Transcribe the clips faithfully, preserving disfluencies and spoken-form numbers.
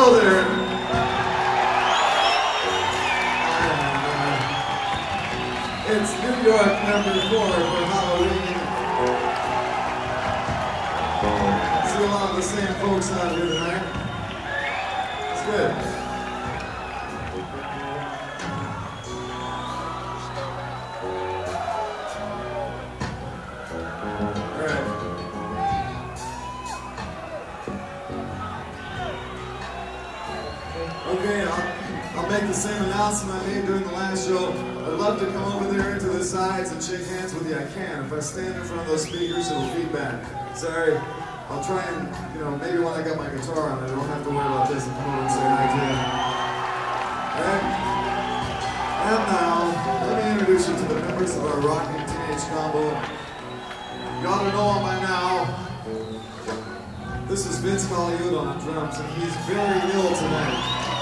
Hello there. It's New York number four for Halloween. See a lot of the same folks out here tonight. It's good. Alright. Okay, I'll, I'll make the same announcement I made during the last show. I'd love to come over there to the sides and shake hands with you. I can. If I stand in front of those speakers, it'll feedback. Sorry. I'll try and, you know, maybe when I got my guitar on, I don't have to worry about this and come over and say hi to you. Alright? And now, let me introduce you to the members of our rocking teenage combo. You ought to know him by now. This is Vince Colaiuta on drums, and he's very ill tonight.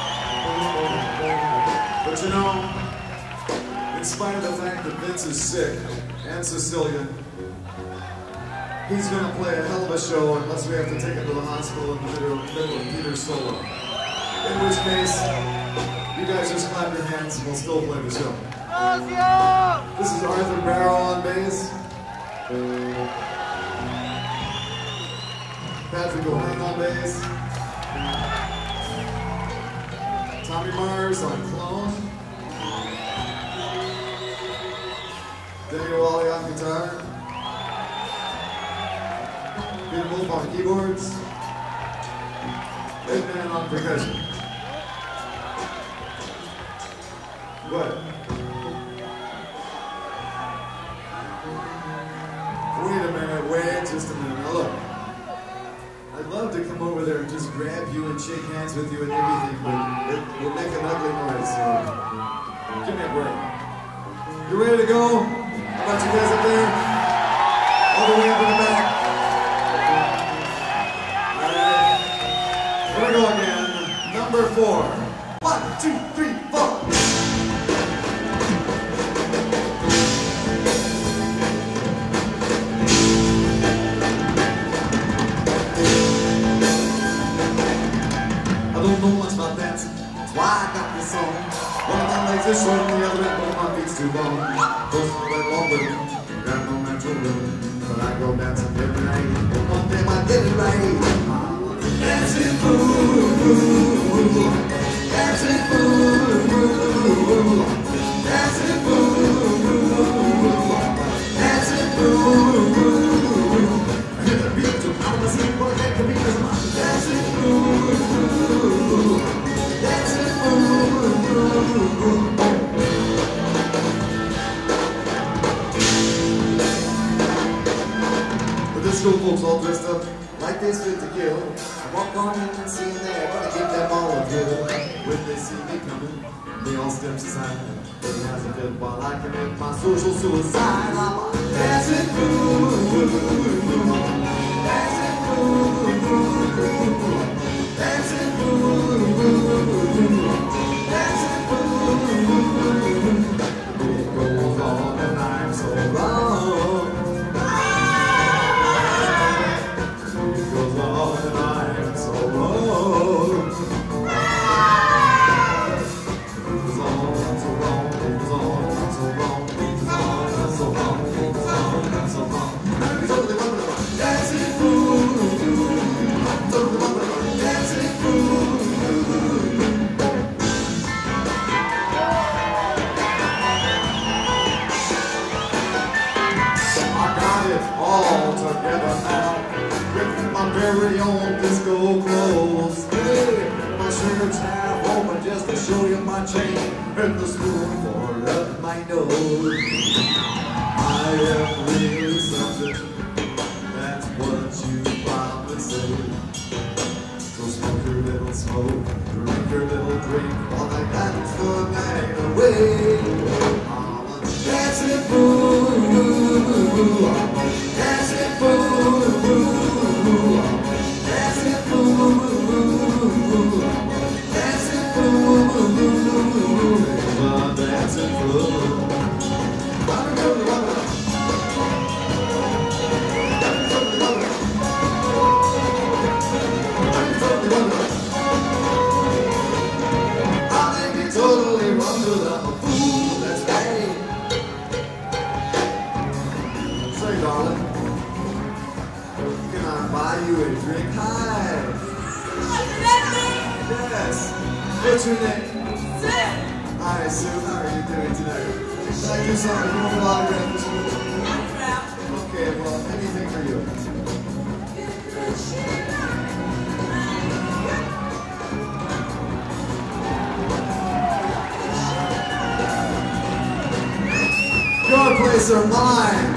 But you know, in spite of the fact that Vince is sick and Sicilian, he's going to play a hell of a show unless we have to take him to the hospital in the middle of Peter's solo. In which case, you guys just clap your hands and we'll still play the show. This is Arthur Barrow on bass. Patrick O'Hang on bass. Tommy Mars on clone. Daniel Wally on guitar. Peter Wolf on keyboards. Ed Man on percussion. What? Wait a minute, wait just a minute. Now look, I'd love to come over there and just grab you and shake hands with you and everything, but it will make an ugly noise, so give me a break. You ready to go? How about you guys up there? All the way up in the back. Alright. Here we go again. Number four. One, two, three, four. I don't know much about dancing, that's why I got this song. One of my legs is short and the other end, both my feet's too long. Both my red ball rhythm, got no natural rhythm, but I go dancing every night. One day I get it right. Dancing fool, dancing fool, dancing fool, dancing fool. I hit the beat to out of my sleep, but I can't compete with my dancing fool, dancing fool. The disco folks all dressed up like they fit to kill. I walk on in and see they're gonna give them all a thrill. When they see me coming, they all step aside. But it hasn't been while I commit my social suicide. I'm a dancing fool, dancing fool, dancing fool, dancing fool. The beat goes on and I'm so wrong. Goes on and I'm so wrong. Goes on, I'm so wrong. Goes on, I'm so wrong. Goes on, I'm so wrong. Goes on, I'm so wrong. I'm totally wrong. Dancing fool. I'm totally wrong. Dancing fool. I got it all together now. My very own disco clothes. Hey, my shirt's half open just to show you my chain and the spoon for up my nose. I am really something, that's what you probably say. So smoke your little smoke, drink your little drink, all I got is the night away. I'm a dancing fool, dancing fool. Dancing fool, dancing fool, dancing fool. buy you a drink. Hi. Yes. What's your name? Sue. Hi, Sue. How are you doing tonight? Can I do something? You want an autograph? Okay, well, anything for you. Your place or mine?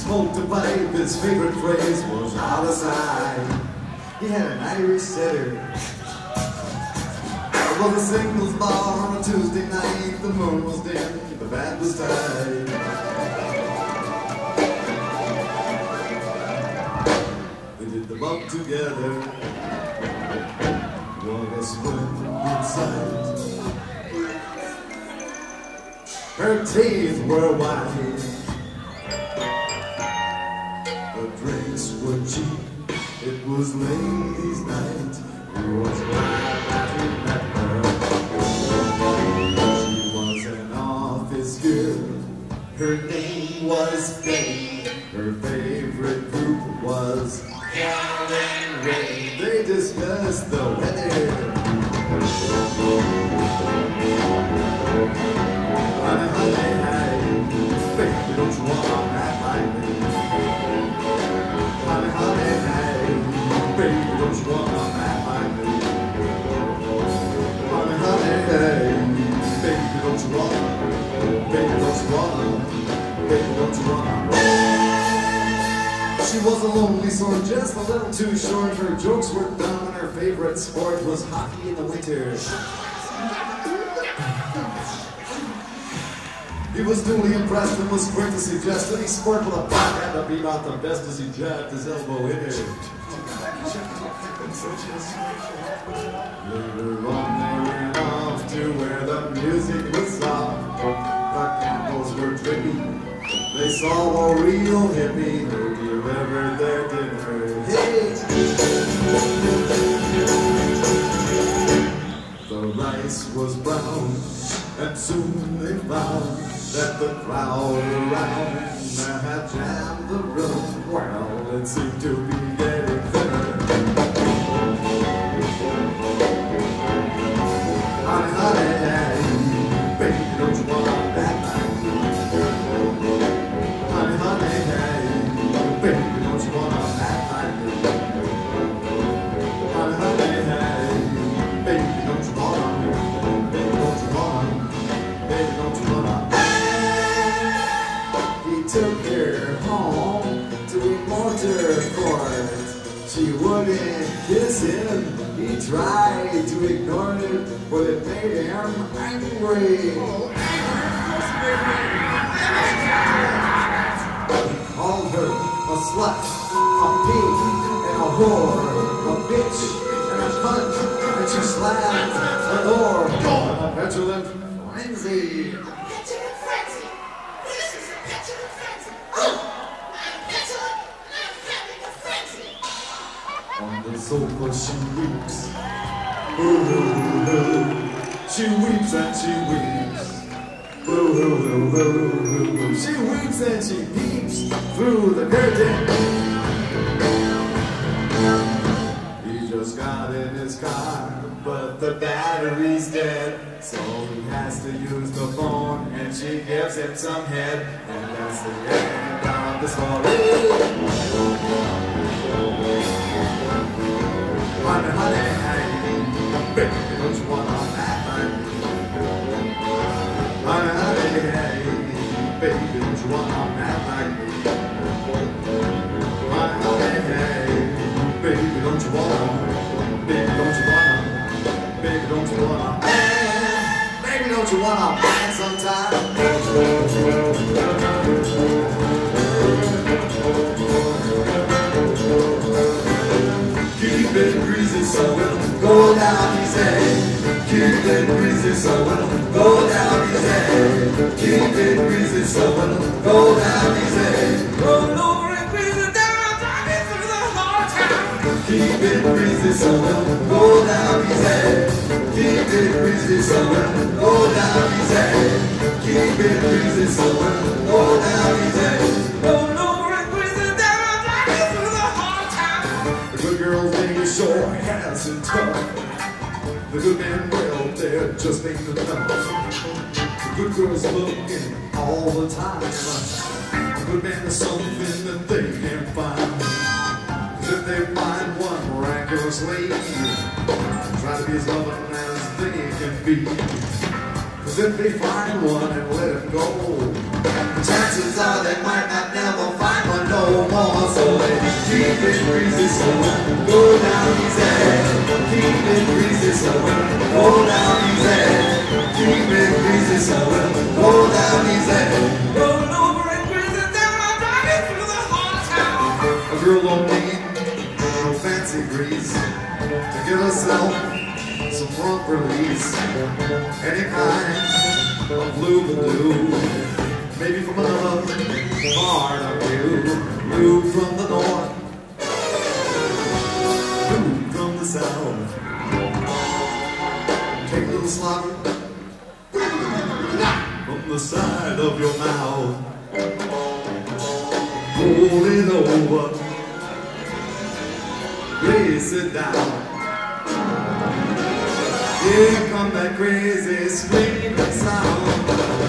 smoked a pipe, his favorite phrase was out of sight. He had an Irish setter. It was a singles bar on a Tuesday night. The moon was dim, the band was tight. They did the bump together. What a splendid sight. Her teeth were white. The drinks were cheap. It was ladies' night. He was glad that he met her. She was an office girl. Her name was Betty. Her favorite group was Helen Ray. They discussed the weather. Honey, honey, hey, baby, don't you wanna act like me? Honey, honey, hey, baby, don't you wanna act like me? Honey, honey, hey, baby, don't you wanna? Baby, don't you wanna? Baby, don't you wanna? She was a lonely sort, just a little too short. Her jokes were dumb and her favorite sport was hockey in the winter. He was duly impressed and was quick to suggest any sport with a puck had to be about the best as he jabbed his elbow in it. Later on they went off to where the music was soft. The candles were drippy. They saw a real hippie who delivered their dinner. Hey! The rice was brown, and soon they found that the crowd around had jammed the room. Well, it seemed to be getting thinner. Honey, honey, hey, baby, don't you want that night? Honey, honey, hey, baby, don't you want that night? Honey, honey, hey, baby, don't you want? Baby, don't you want? Baby, don't you want? Took her home to a motor court. She wouldn't kiss him. He tried to ignore it, but it made him angry. He called her a slut, a pig, and a whore, a bitch, and a cunt, and she slammed the door in a petulant frenzy. On the sofa she weeps, ooh, ooh, ooh. She weeps and she weeps, ooh, ooh, ooh, ooh, ooh. She weeps and she peeps through the curtain. He just got in his car, but the battery's dead, so he has to use the phone, and she gives him some head, and that's the end of the story. Honey, honey, hey, baby, don't you wanna act like me? Honey, honey, hey, baby, don't you wanna act like me? Honey, honey, hey, baby, don't you wanna? Baby, don't you wanna? Baby, don't you wanna? Hey, baby, don't you wanna find some time? Keep it greasy so it'll go down easy. Keep it greasy so it'll go down easy. Keep it greasy so it'll go down easy. Roll over and greasy down, driving through the hard time. Keep it greasy so it'll go down easy. Keep it greasy so it'll go down easy. Keep it greasy so it'll go down easy. Roll over and greasy down, driving through the hard time. The good girl thing is sure has and tough. The good man, well, there just ain't enough. The good girl's looking all the time. The good man is something that they can't find. Cause if they find one miraculously, try to be as loving as they can be. Cause if they find one and let him go, The chances are they might not never find one no more. So they keep it greasy, so go down easy. Keep it greasy, so go down easy. Keep it greasy, so go down easy. Rolling over and greasy down, I'm driving through the hard town. A girl don't need no fancy grease to give herself some front release. Any kind of blue blue, maybe from another part of you. Blue from the north, blue from the south. Take a little slobber from the side of your mouth. Roll it over, place it down. Here come that crazy screaming sound.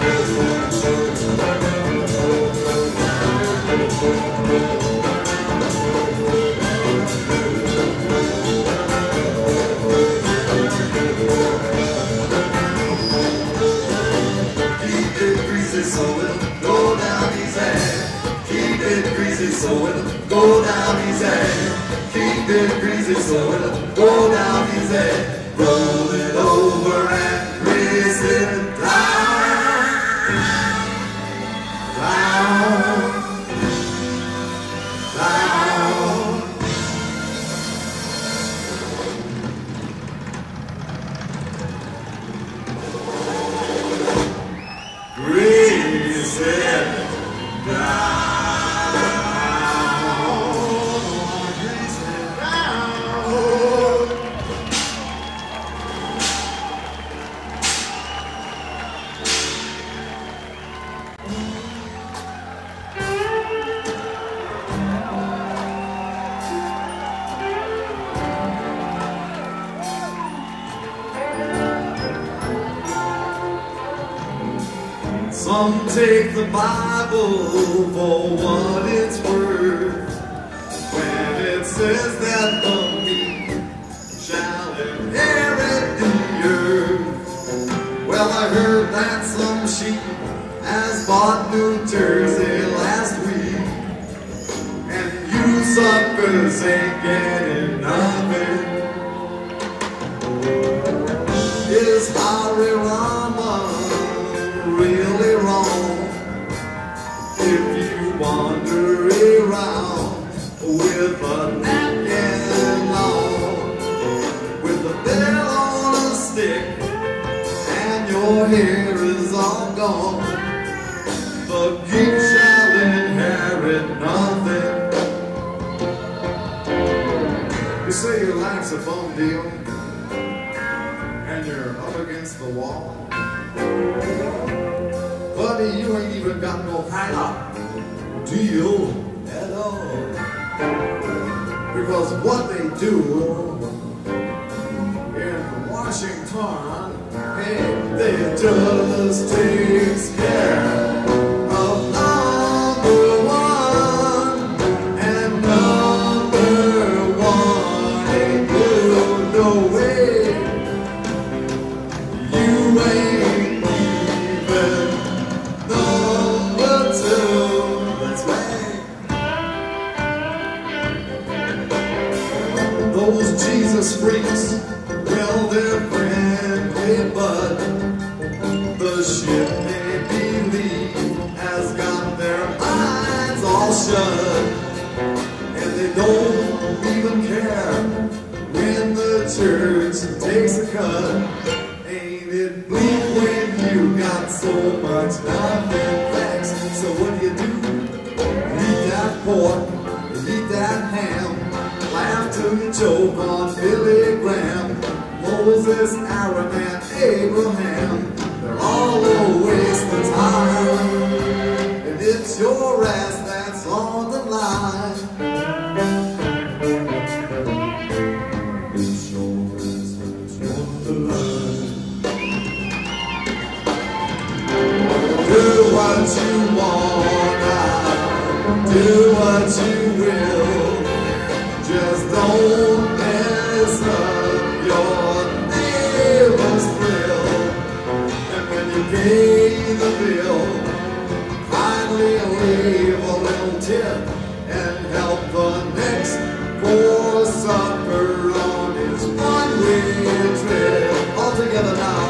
Keep it greasy so it'll go down easy. Keep it greasy so it'll go down easy. Keep it greasy so it'll go down easy. Roll it over and grease it down, down, down. Grease it down. Some take the Bible for what it's worth, when it says that the meek shall inherit the earth. Well, I heard that some sheep has bought New Jersey last week, and you suckers ain't getting nothing. Is Hari Rama really wrong if you wander around with a napkin on, with a bell on a stick, and your hair is all gone? The geek shall inherit nothing. You say your life's a bum deal, and you're up against the wall. Buddy, you ain't even got no hang-up deal at all. Because what they do in Washington, hey, they just takes care of number one, and number one ain't you, no way. You ain't even number two, that's right. Those Jesus freaks, well, they're friendly, but the shit they believe has got their minds all shut, and they don't even care when the church takes a cut. Ain't it bleak when you got so much nothing thanks? So what do you do? Eat that pork, eat that ham, laugh till you choke on Billy Graham, Moses, Aaron, and Abraham. They're all a waste of time, and it's your ass that's on the line. It's your ass that's on the line. Do what you wanna, do what you will, just don't mess up your neighbor's thrill. And when you pay the bill, ship and help the next poor sucker on his one-way trip. All together now.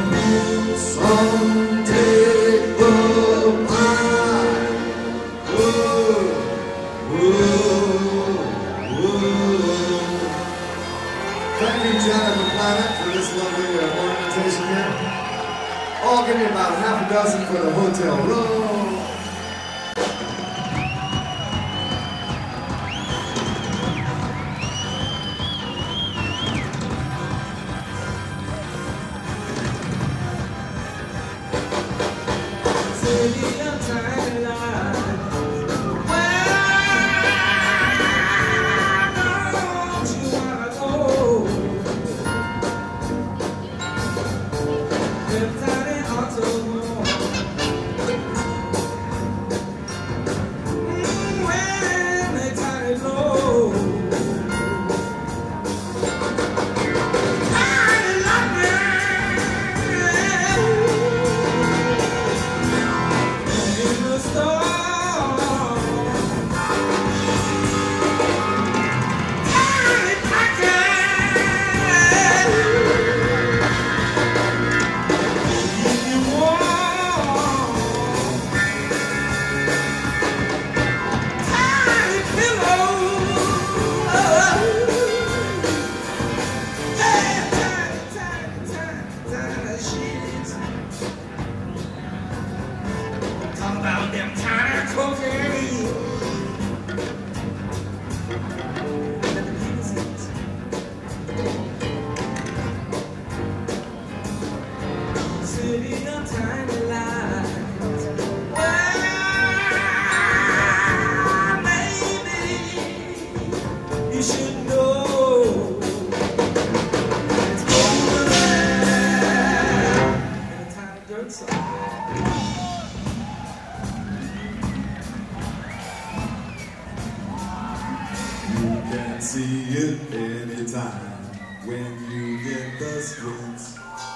Some take the pie. Whoa, whoa, whoa. Thank you, Janet McPlanet, for this lovely uh, ornamentation here. Oh, give me about half a dozen for the hotel room. See it anytime when you get the streets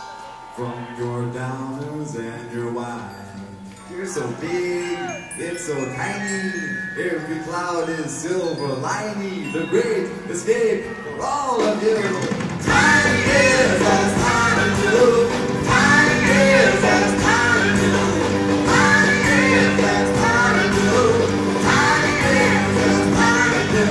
from your downers and your wine. You're so big, it's so tiny. Every cloud is silver lining. The great escape for all of you. Time is as time to do. Time is as time to do. Time is as time to do. Time is as time to do.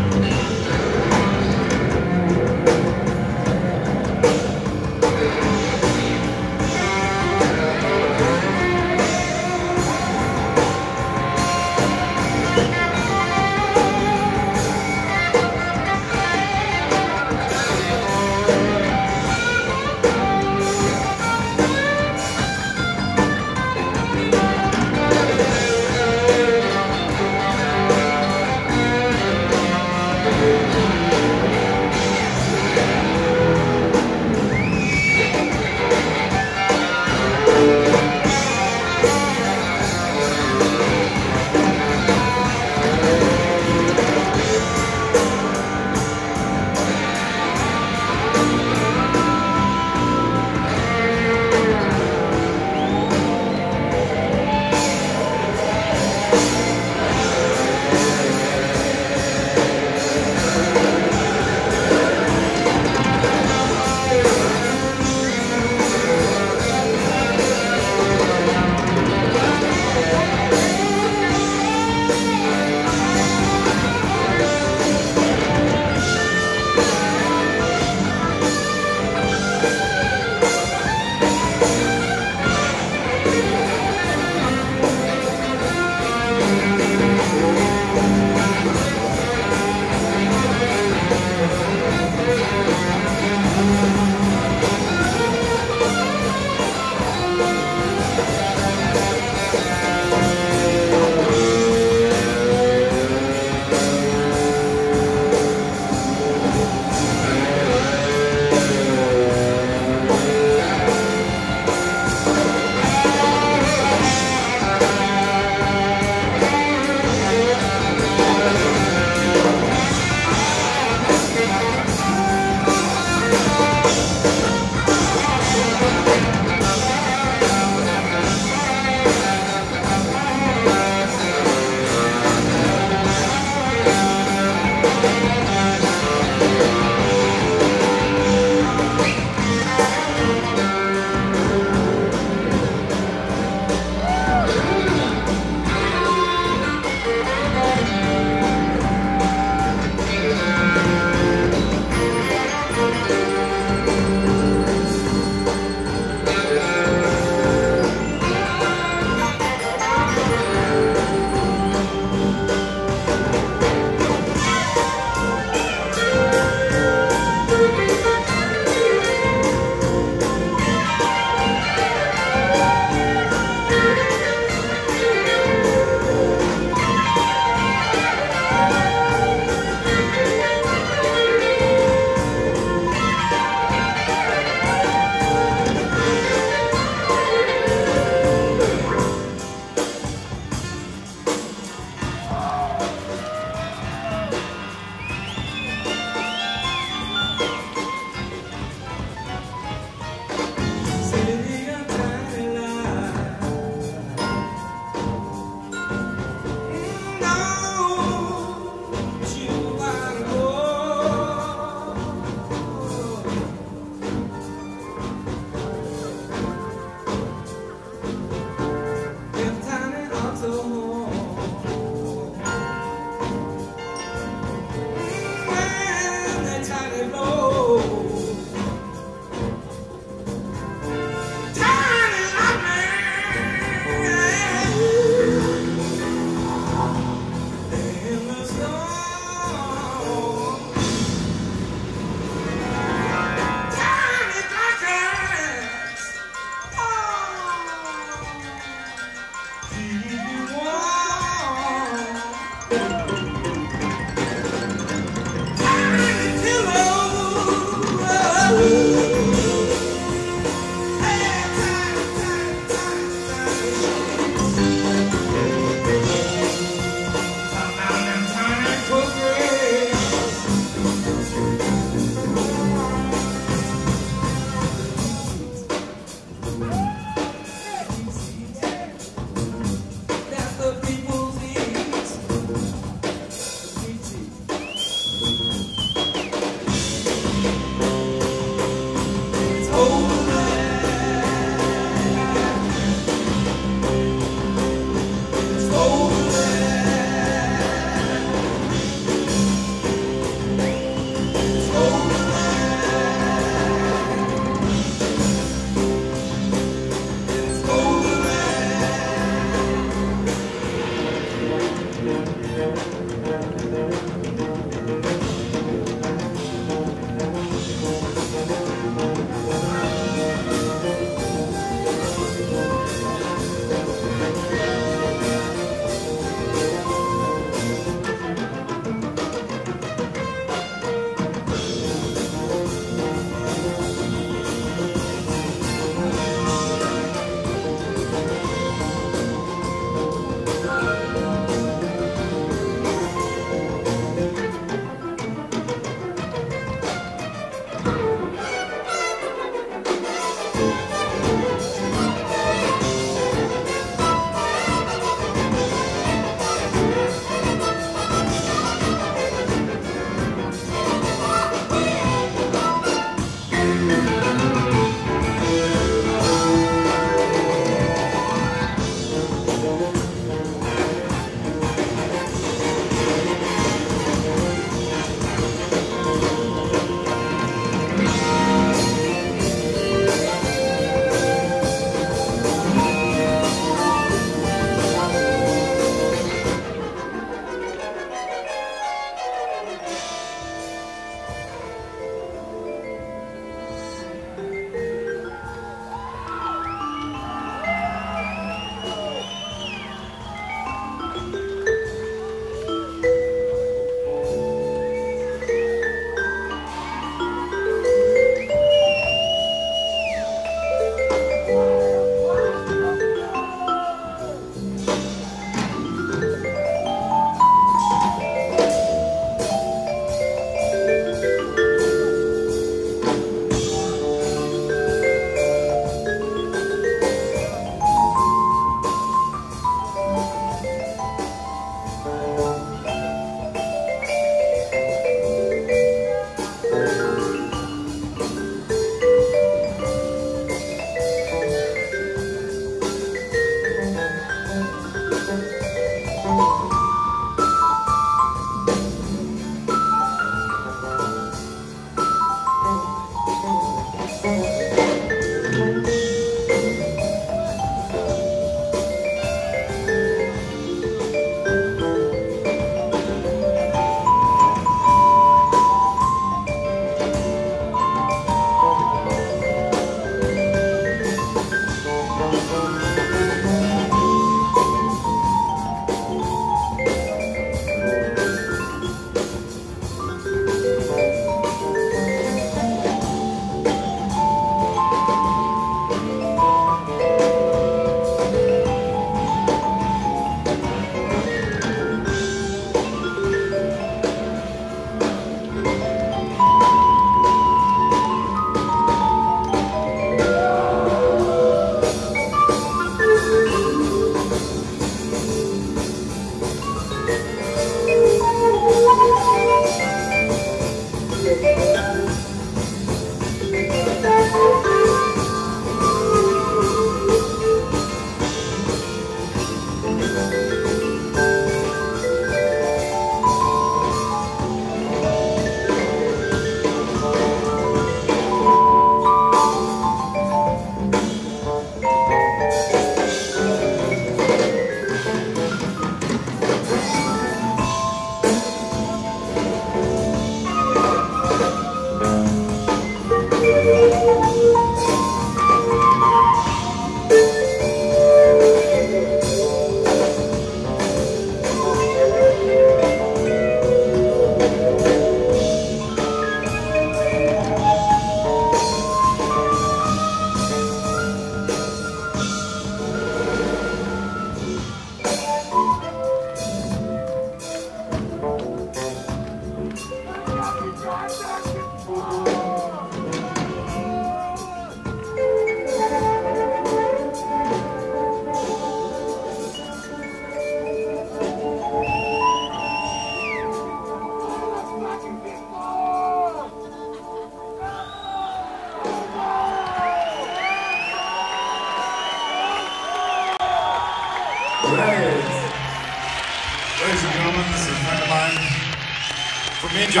Minja.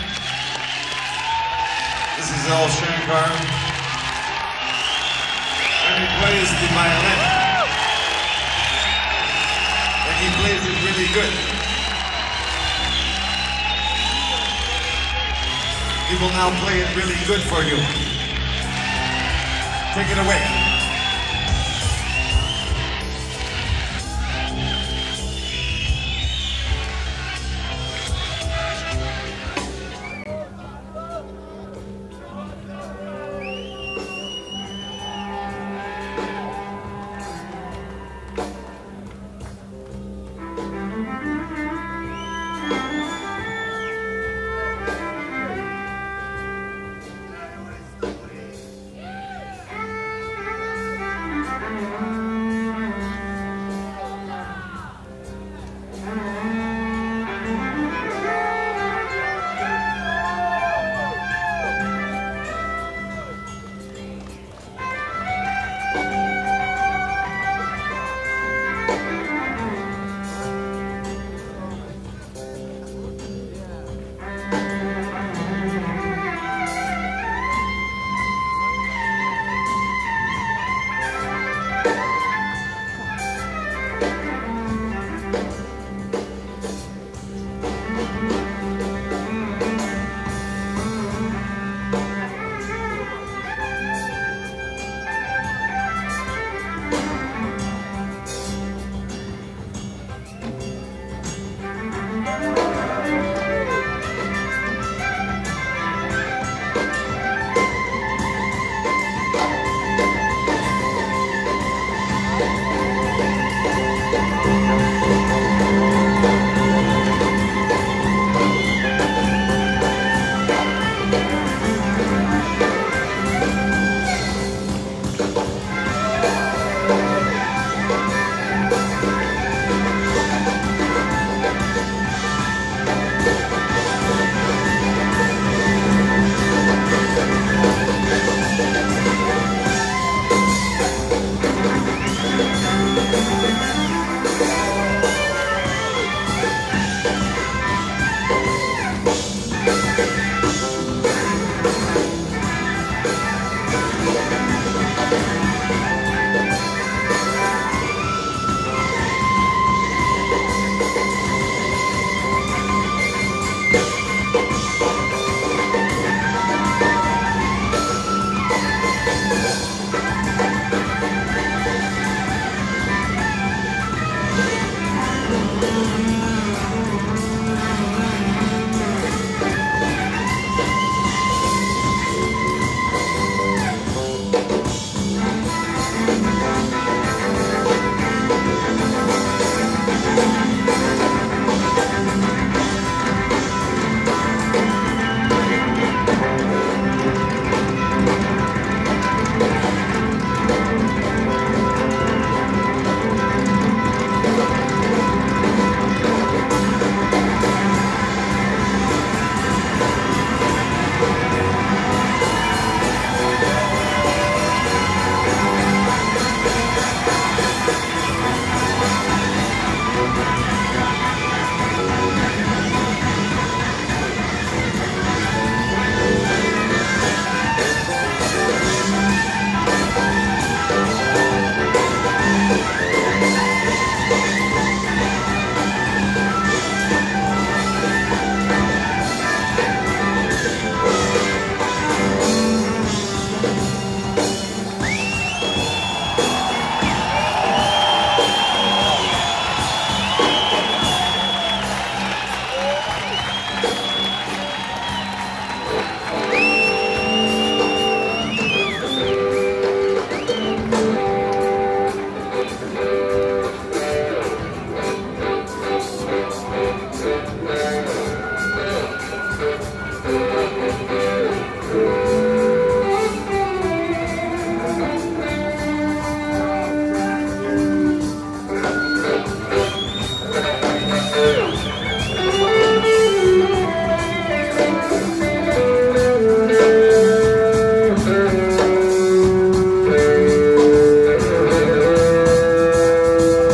This is Al Shankar. And he plays the violin. And he plays it really good. He will now play it really good for you. Take it away.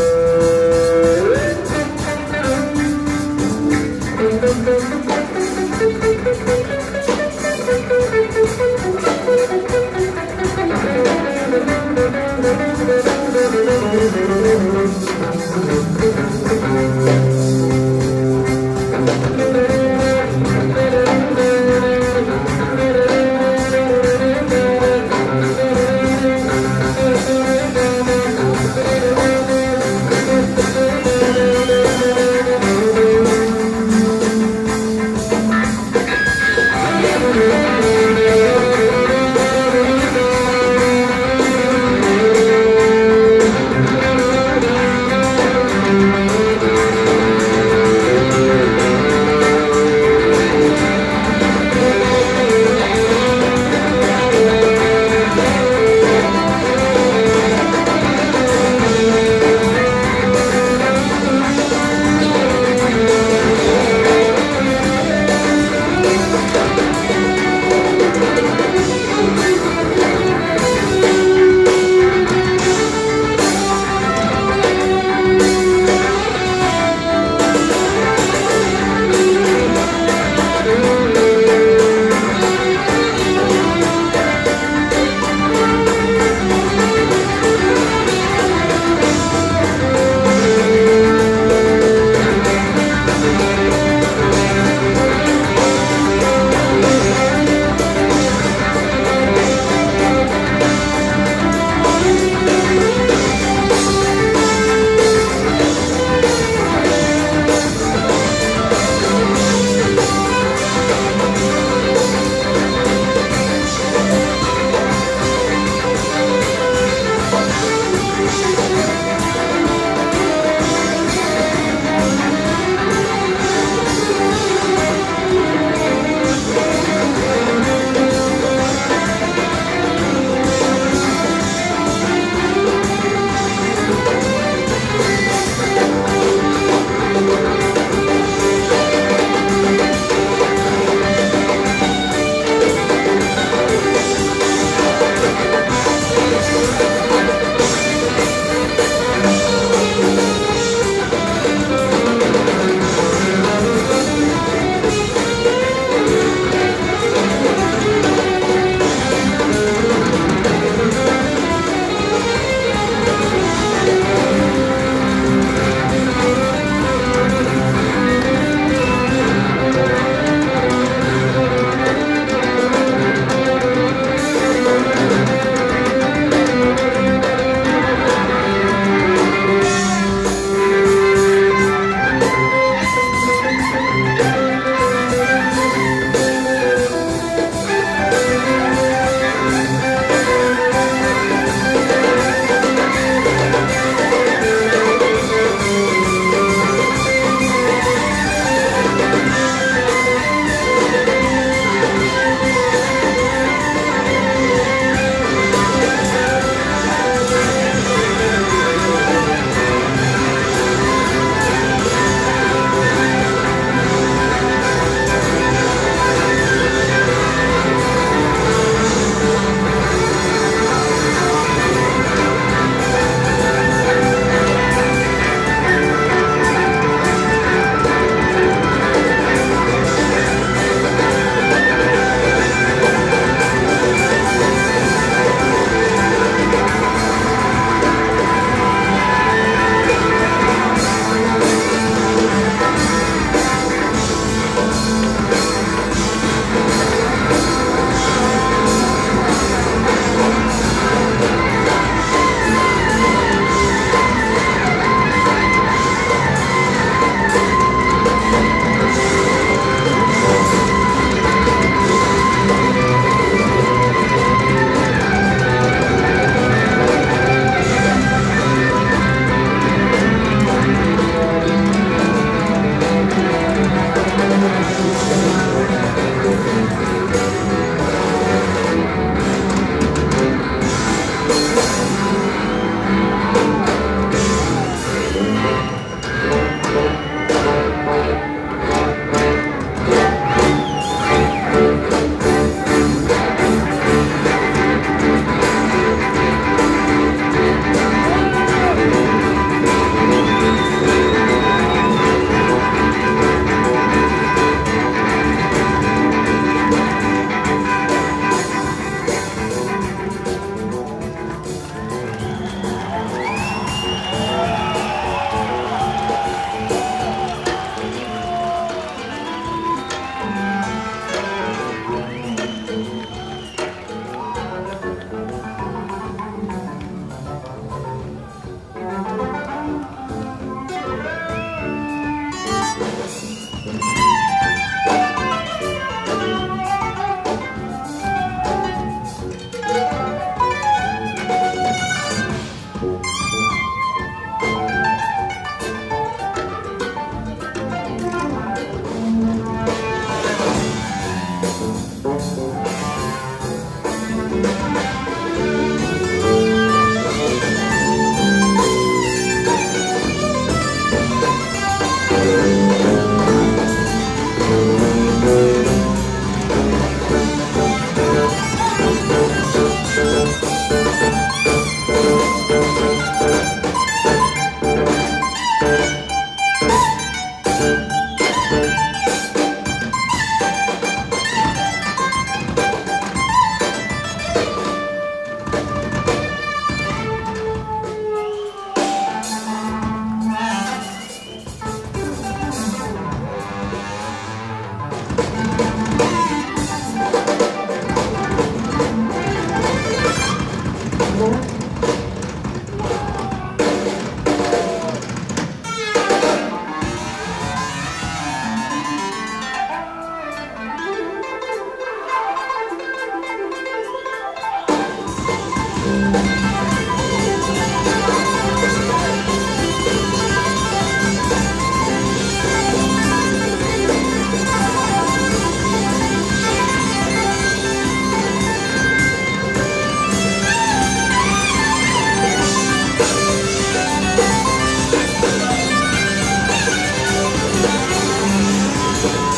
Thank you.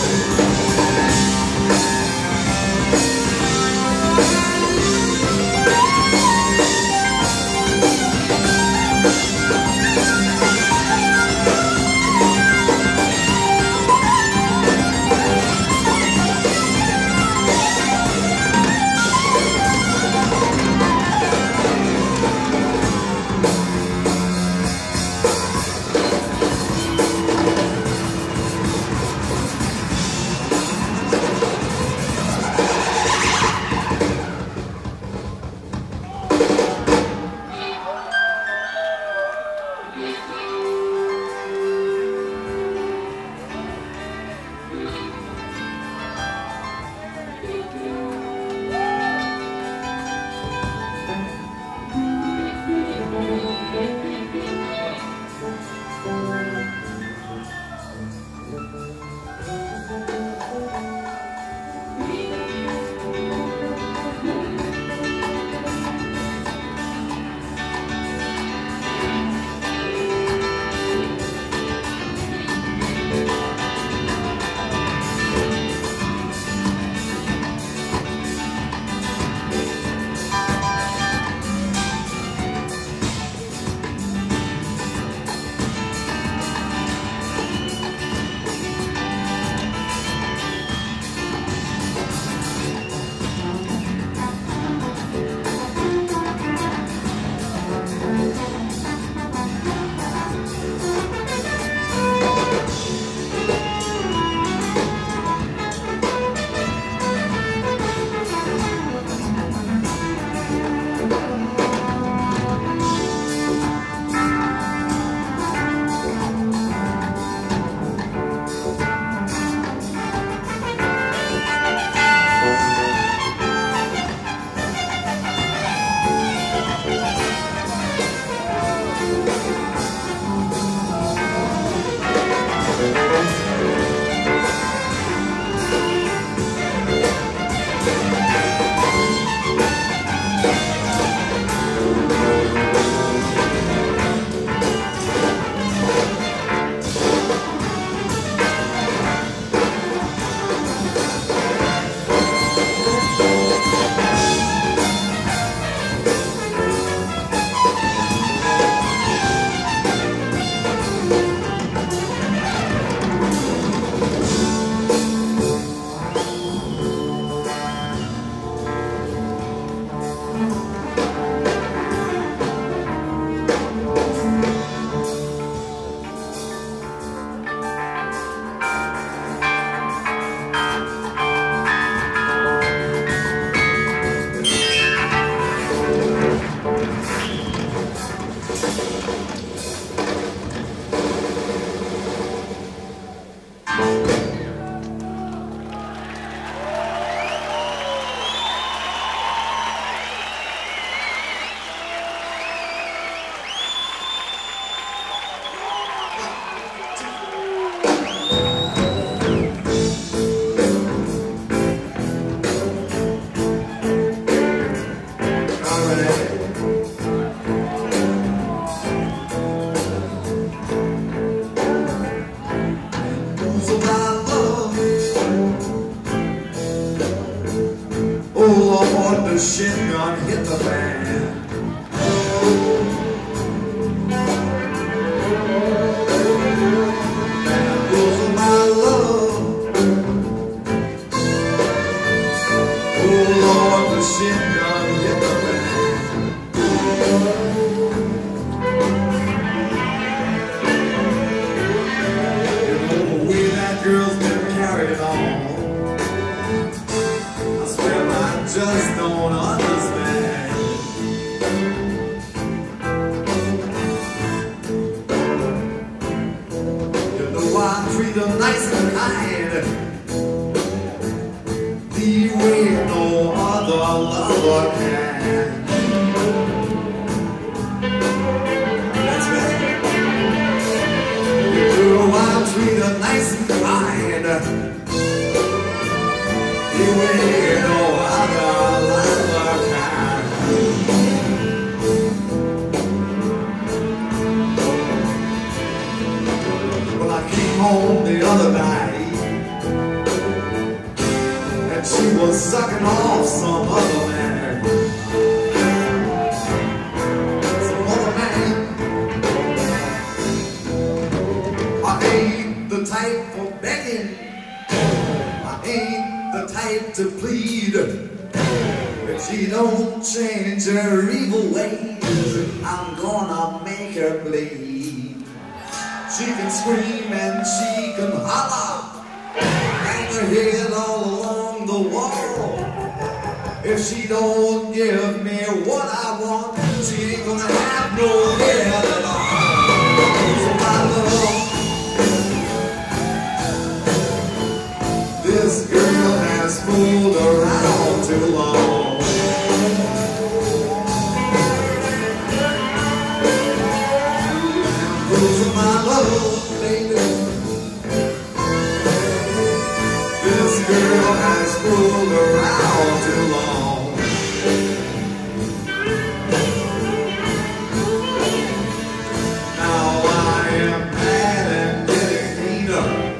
machine gun hit the fan. There goes my love. Oh Lord, the machine gun hit the fan. You know the way that girl's been carried on, just don't understand. You know I treat her nice and kind, the way no other lover can. That's right. You know I treat her nice and kind, the way no other lover can. Well, I came home the other night, was sucking off some other man. Some other man. I ain't the type for begging. I ain't the type to plead. If she don't change her evil ways, I'm gonna make her bleed. She can scream and she can holler, hang her head all along the wall. If she don't give me what I want, she ain't gonna have no head at all. So my love, this girl has fooled around too long. Cause my love, baby, this girl has fooled around too long. Now I am mad and getting meaner.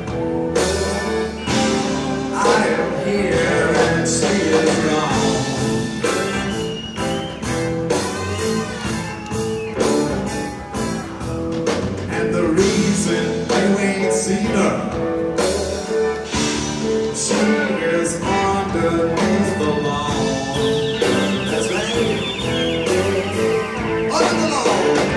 I am here and she is gone. And the reason you ain't seen her, she is underneath the lawn. That's right, under the lawn.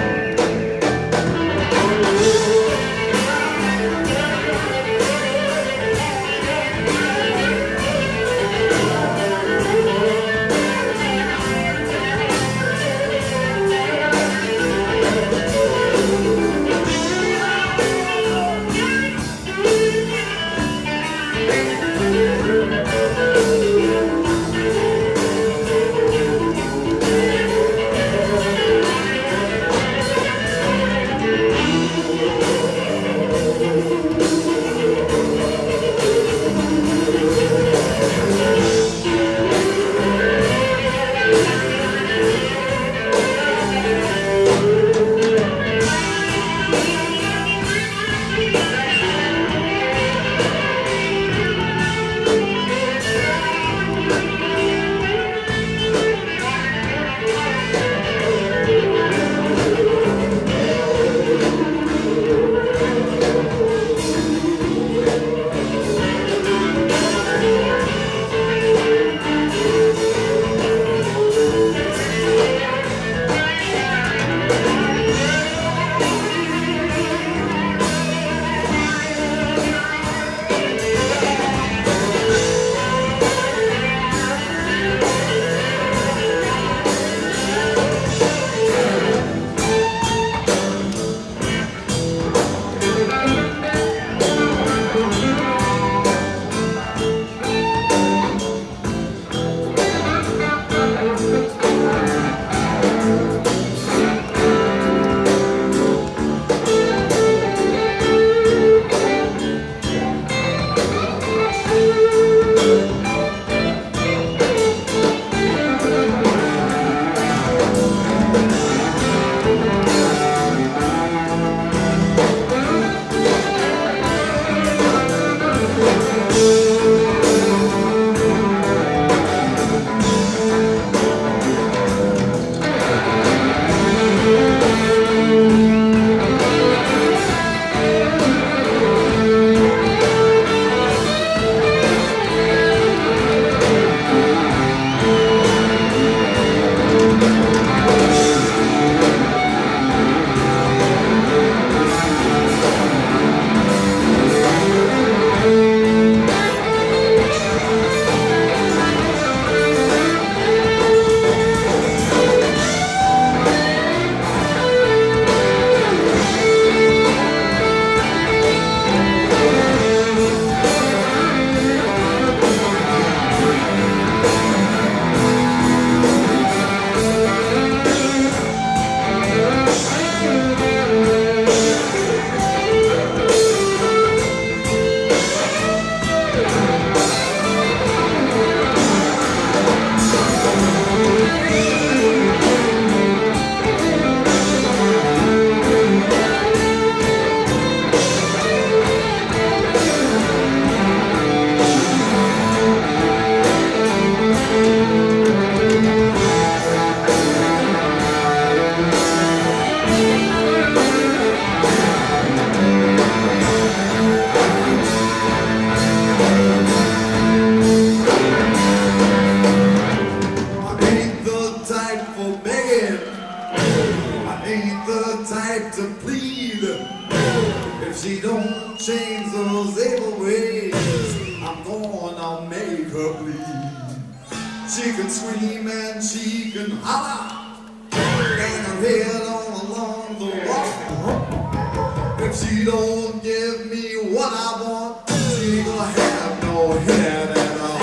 She can scream and she can holler, and her head on along the wall. If she don't give me what I want, she ain't gonna have no head at all.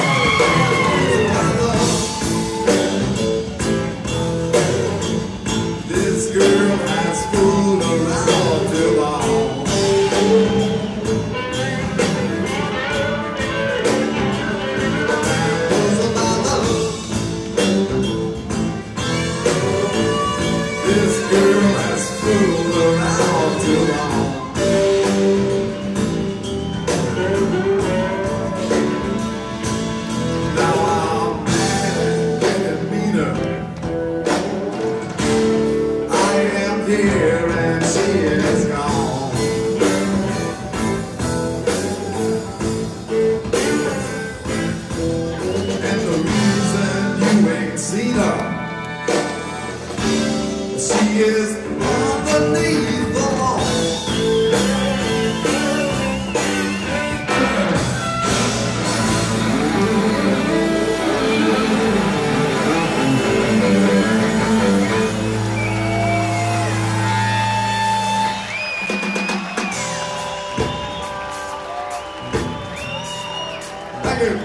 This girl has fooled around too long. This girl has fooled around too long. Now I'm mad and meaner. I am here and she is gone. And the reason you ain't seen her, she is underneath the lawn. Thank you.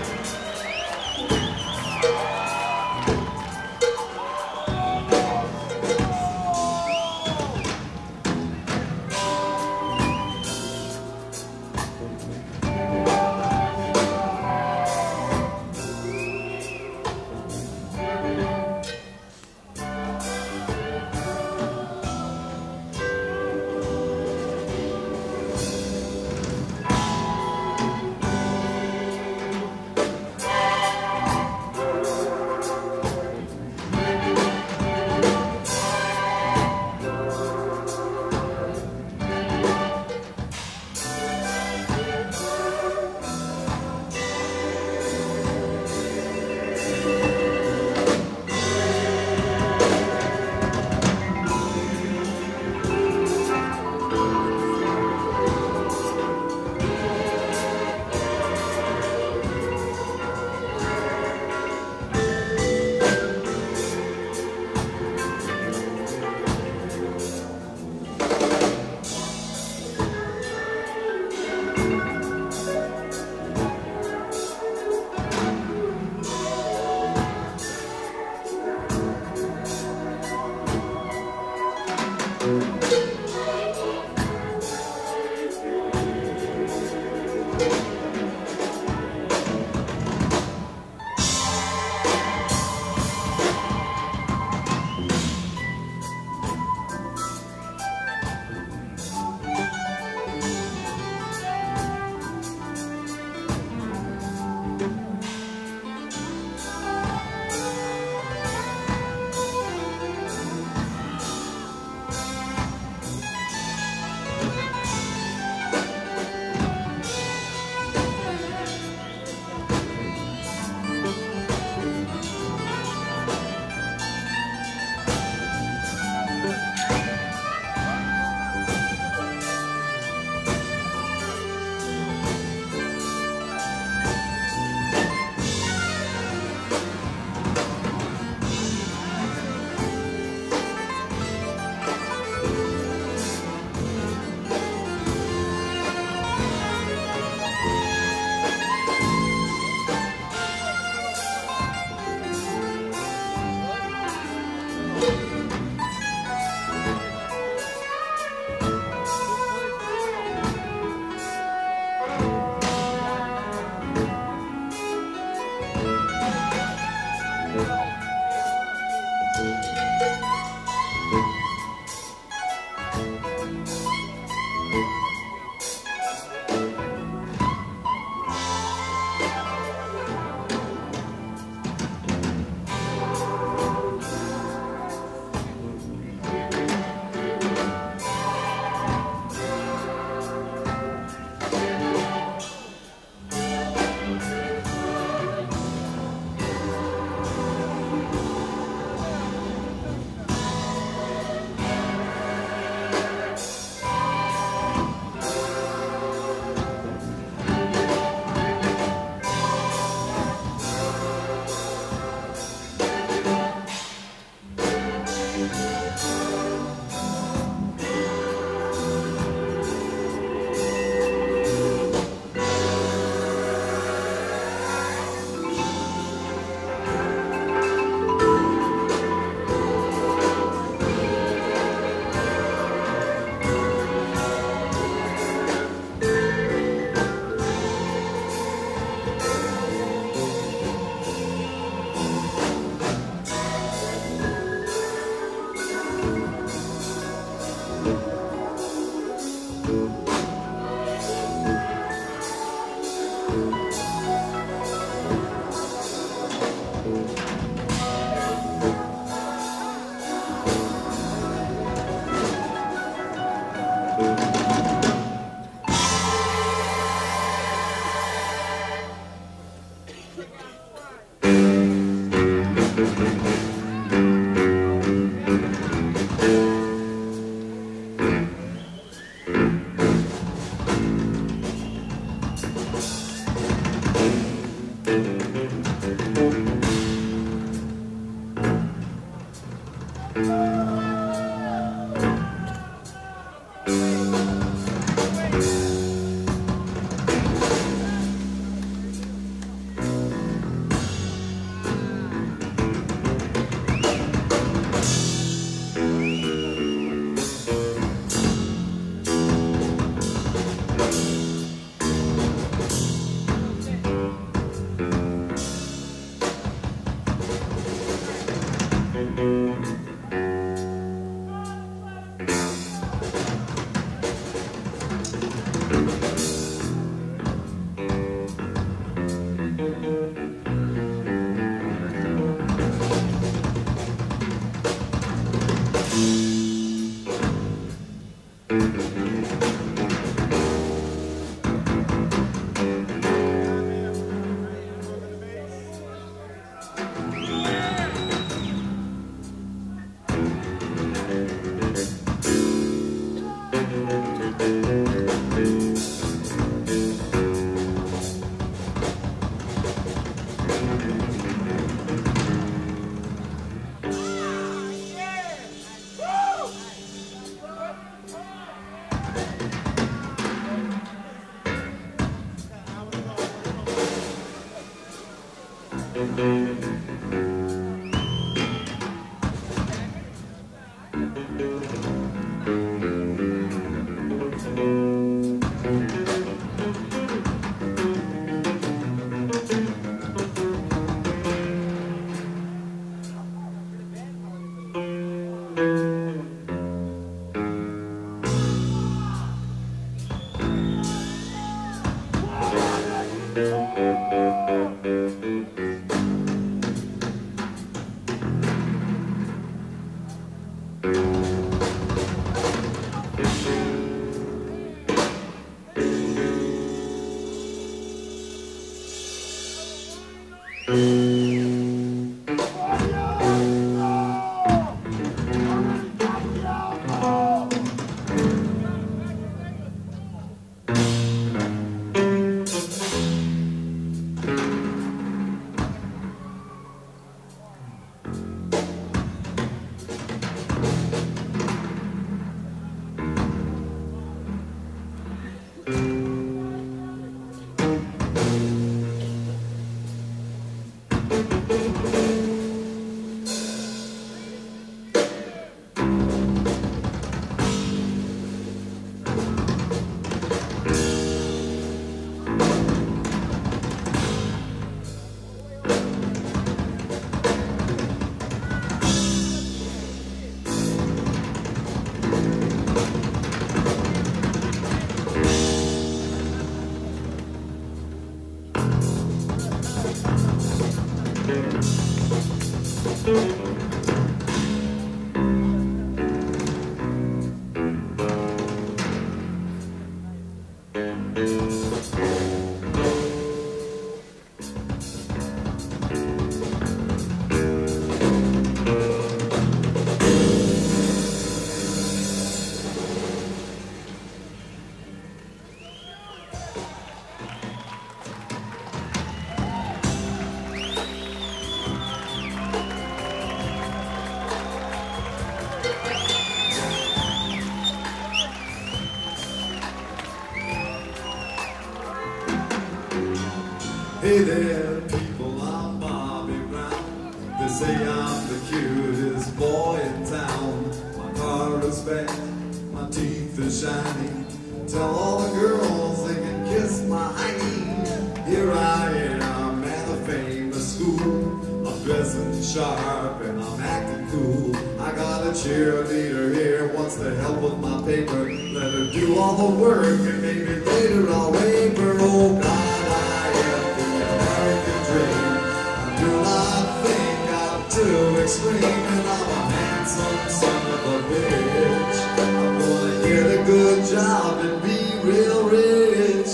Hey there, people, I'm Bobby Brown. They say I'm the cutest boy in town. My car is back, my teeth are shining. Tell all the girls they can kiss my hiney. Here I am at a famous school. I'm dressing sharp and I'm acting cool. I got a cheerleader here, wants to help with my paper. Let her do all the work and maybe later I'll waver. Oh God, I am the American dream. I do not think I'm too extreme, and I'm a handsome son of a bitch. I'm gonna get a good job and be real rich.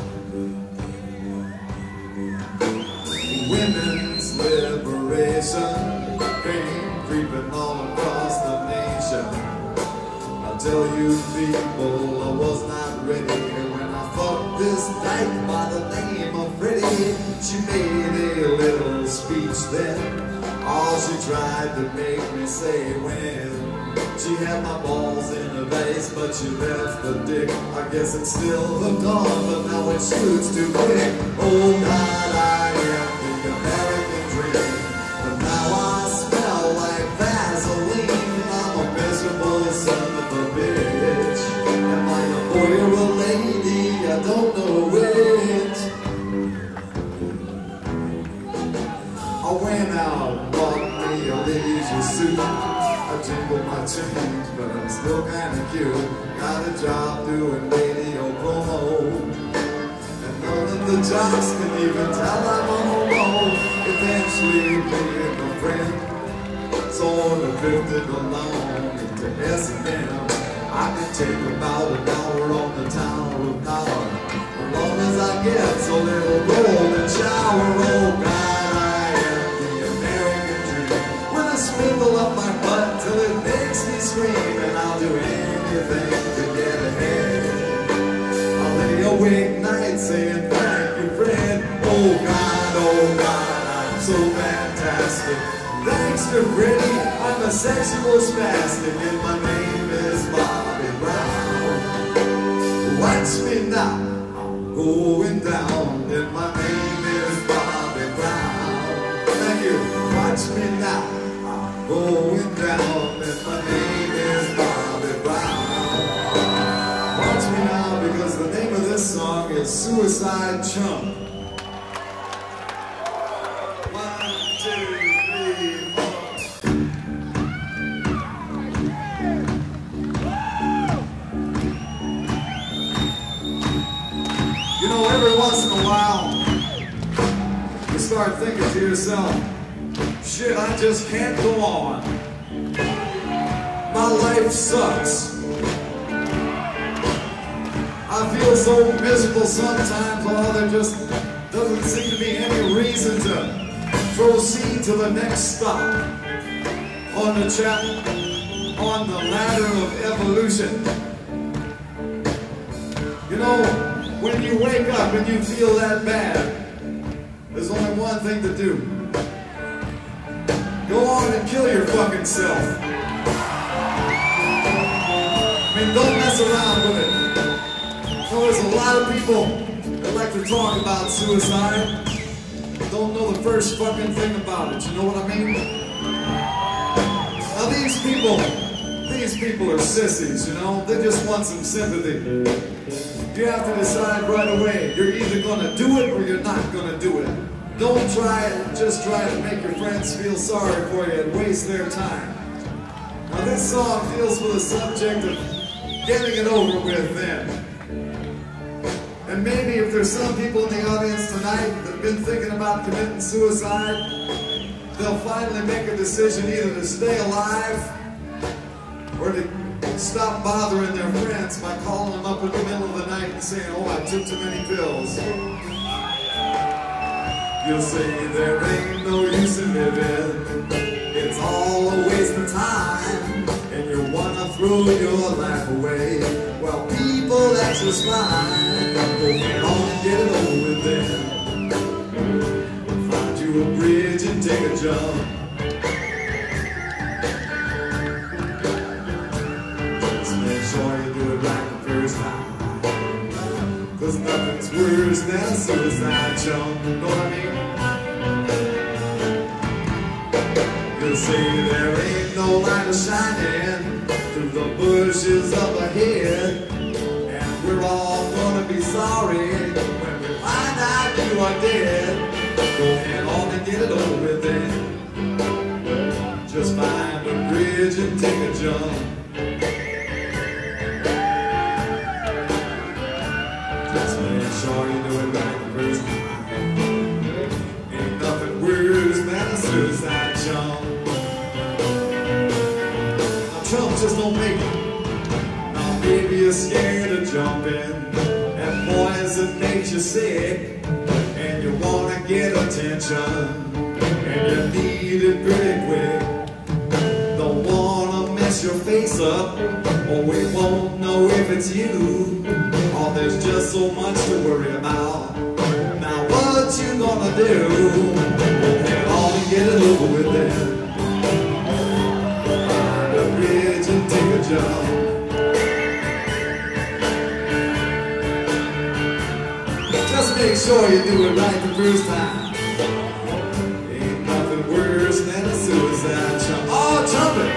Women's liberation came creeping all across the nation. I tell you people, I was not ready when I thought this dyke by the name of Freddie. She made a little speech then. All she tried to make me say when she had my balls in a vase, but she left the dick. I guess it's still hooked on, but now it shoots too quick. Oh God, I am the American dream, but now I smell like Vaseline. I'm a miserable son of a bitch. Am I a boy or a lady? I don't know which. I went out, bought me a leisure suit. I jingled my change, but I'm still kinda cute. Got a job doing radio promo, and none of the jocks can even tell I'm on the road. Eventually being a friend sort of drifted along into S and M. I could take about an hour on the Tower of Power, as long as I get a little roll and shower. Oh God, I am the American dream, with a sprinkle up my butt till it makes me scream, and I'll do anything to get ahead. I'll lay awake nights saying thank you, friend. Oh God, oh God, I'm so fantastic. Thanks to Freddie, I'm a sexual spastic, and my name is Bobby Brown. Watch me now, I'm going down, and my name is Bobby Brown. Thank you. Watch me now, I'm going down, and my name is Bobby Brown. Watch me now, because the name of this song is Suicide Chump. One, two, three, four. You know, every once in a while, you start thinking to yourself, shit, I just can't go on. My life sucks. I feel so miserable sometimes, while there just doesn't seem to be any reason to proceed to the next stop on the chap on the ladder of evolution. You know, when you wake up and you feel that bad, there's only one thing to do. Go on and kill your fucking self. I mean, don't mess around with it. You know, there's a lot of people that like to talk about suicide, but don't know the first fucking thing about it. You know what I mean? Now these people, these people are sissies, you know? They just want some sympathy. You have to decide right away. You're either gonna do it or you're not gonna do it. Don't try it, just try to make your friends feel sorry for you and waste their time. Now this song deals with the subject of getting it over with then. And maybe if there's some people in the audience tonight that have been thinking about committing suicide, they'll finally make a decision either to stay alive or to stop bothering their friends by calling them up in the middle of the night and saying, oh, I took too many pills. You'll say there ain't no use in living, it's all a waste of time, and you wanna throw your life away. Well, people, that's just fine. Go get on and get it over with then. Find you a bridge and take a jump. Just make sure you do it right the first time, 'cause nothing's worse than a suicide jump. Know what I mean? You'll say there ain't no light a shining through the bushes up ahead, and we're all gonna be sorry when we find out you are dead. Go ahead on and get it over with then. Just find a bridge and take a jump. Just make sure you do it right the first time. Ain't nothing worse than a suicide jump. Chumps just don't make it. Now maybe you're scared of jumping, and poison makes you sick, and you wanna get attention, and you need it pretty quick. Don't wanna mess your face up, or we won't know if it's you. All there's just so much to worry about. Now what you gonna do? Head on and get it over with then. Find a bridge and take a jump. Just make sure you do it right the first time. Ain't nothing worse than a suicide jump. Oh, jump it!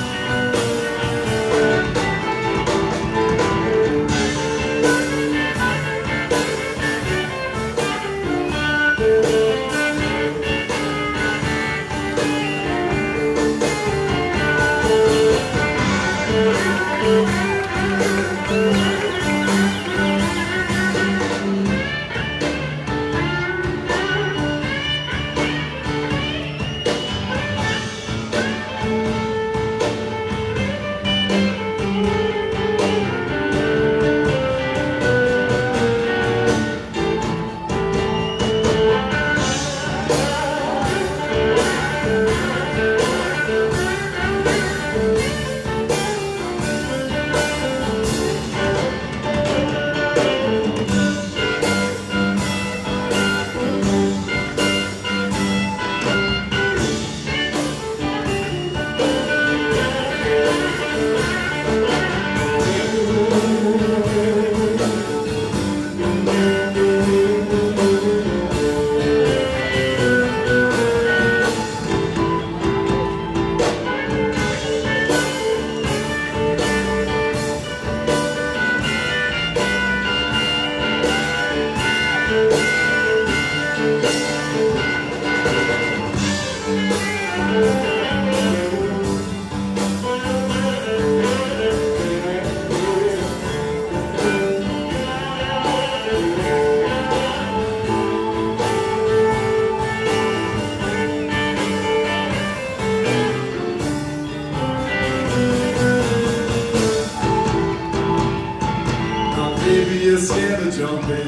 Maybe you're scared to jump in,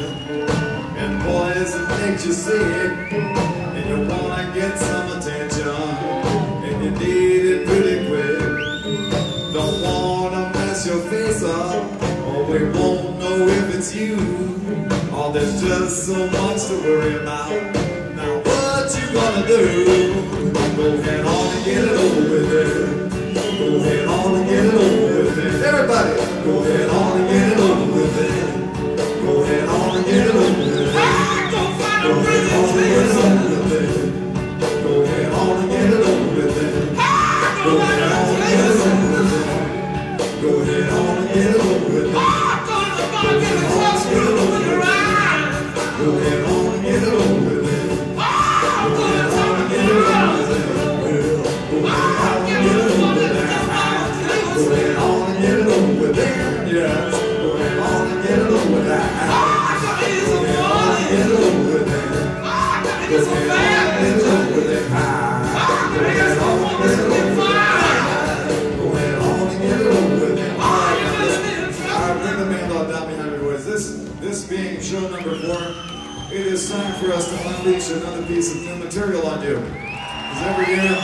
and boys, it makes you sick, and you wanna get some attention, and you need it pretty quick. Don't wanna mess your face up, or we won't know if it's you. Oh, there's just so much to worry about. Now what you gonna do? Go head on and get it over with it. Go head on and get it over with it. Everybody, go head on and get it over with it. Go head on and get it over with it. Go head on and get it over with it. Go head on and get it over with it. Go head on and get it over with it. Go ahead on and get it over with it. Go ahead on and get it over with it. Go ahead on and get it over with it. Go ahead on and get it over with it. Go ahead on and get it over with it. Go ahead on and get it over with it. Yes. Go ahead on and get it over with that. Go ahead on and get it over with it. Go ahead on and get it over with it. Go ahead on and get it over with it. Go ahead on and get it over with it. All right, bring the band all down behind me, boys. This, this being show number four, it is time for us to unleash another piece of new material on you. Because every year,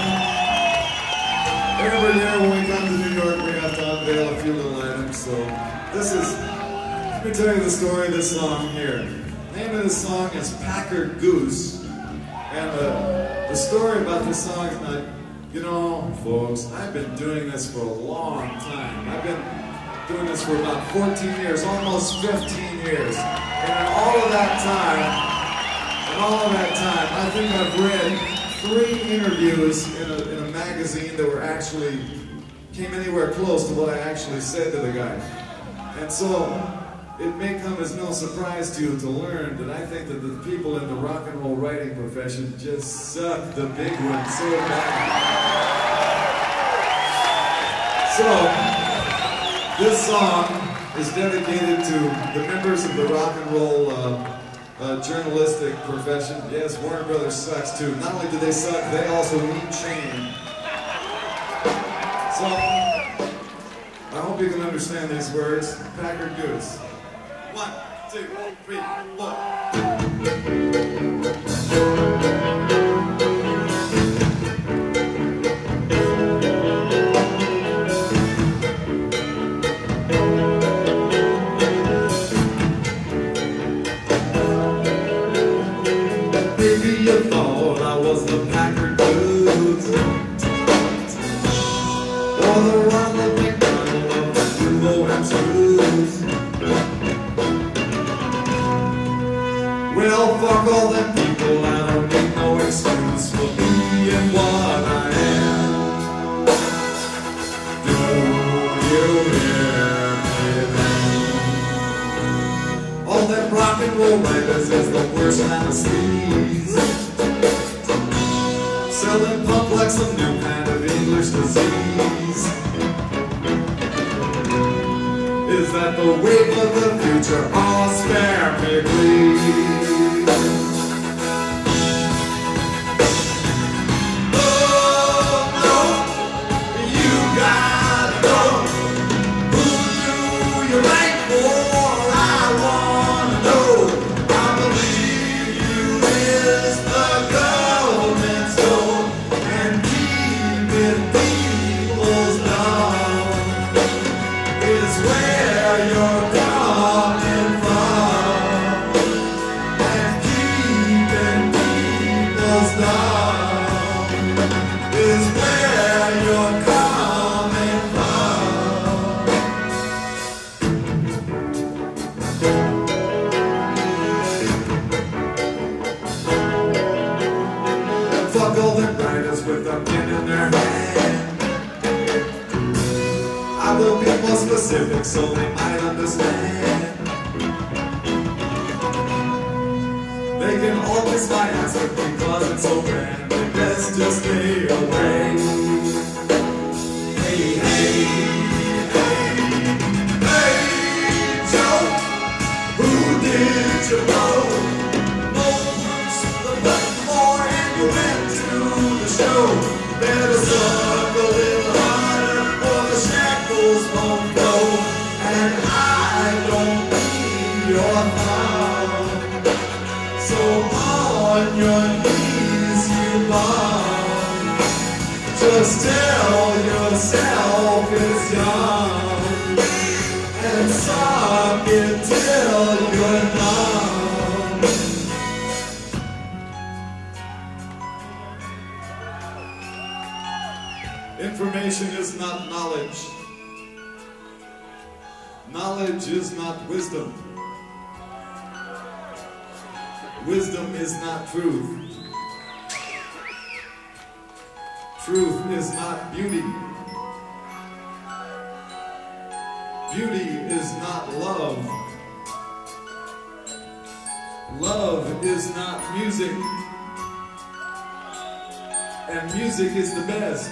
every year when we come to New York, we have to unveil a few little items. So this is, let me tell you the story of this song here. The name of this song is Packard Goose. And uh, the story about this song is not, you know, folks, I've been doing this for a long time. I've been doing this for about fourteen years, almost fifteen years. And in all of that time, in all of that time, I think I've read three interviews in a, in a magazine that were actually, came anywhere close to what I actually said to the guy. And so, it may come as no surprise to you to learn that I think that the people in the rock and roll writing profession just suck the big one so bad. So, this song is dedicated to the members of the rock and roll uh, uh, journalistic profession. Yes, Warner Brothers sucks too. Not only do they suck, they also need change. So, I hope you can understand these words. Packard Goose. One, two, three, four. you thought I was the Packard Blues, or the Ronald McDonald of the New Orleans Blues. Well, fuck all them people, I don't need no excuse for being what I am. Do you hear me then? All them rock and roll writers is the worst kind of sleaze, selling punk like some new kind of English disease. Is that the wave of the future? Oh, spare me, please. With a pen in their hand, I will be more specific so they might understand. They can always my answer because it's so grand. They best just stay away. Hey, hey, hey, hey, Joe, who did you know? Better suck a little harder or the shackles won't go. And I don't need your thumb, so on your knees you bum. Just tell yourself it's young and suck it till you're numb. Information is not knowledge. Knowledge is not wisdom. Wisdom is not truth. Truth is not beauty. Beauty is not love. Love is not music. And music is the best.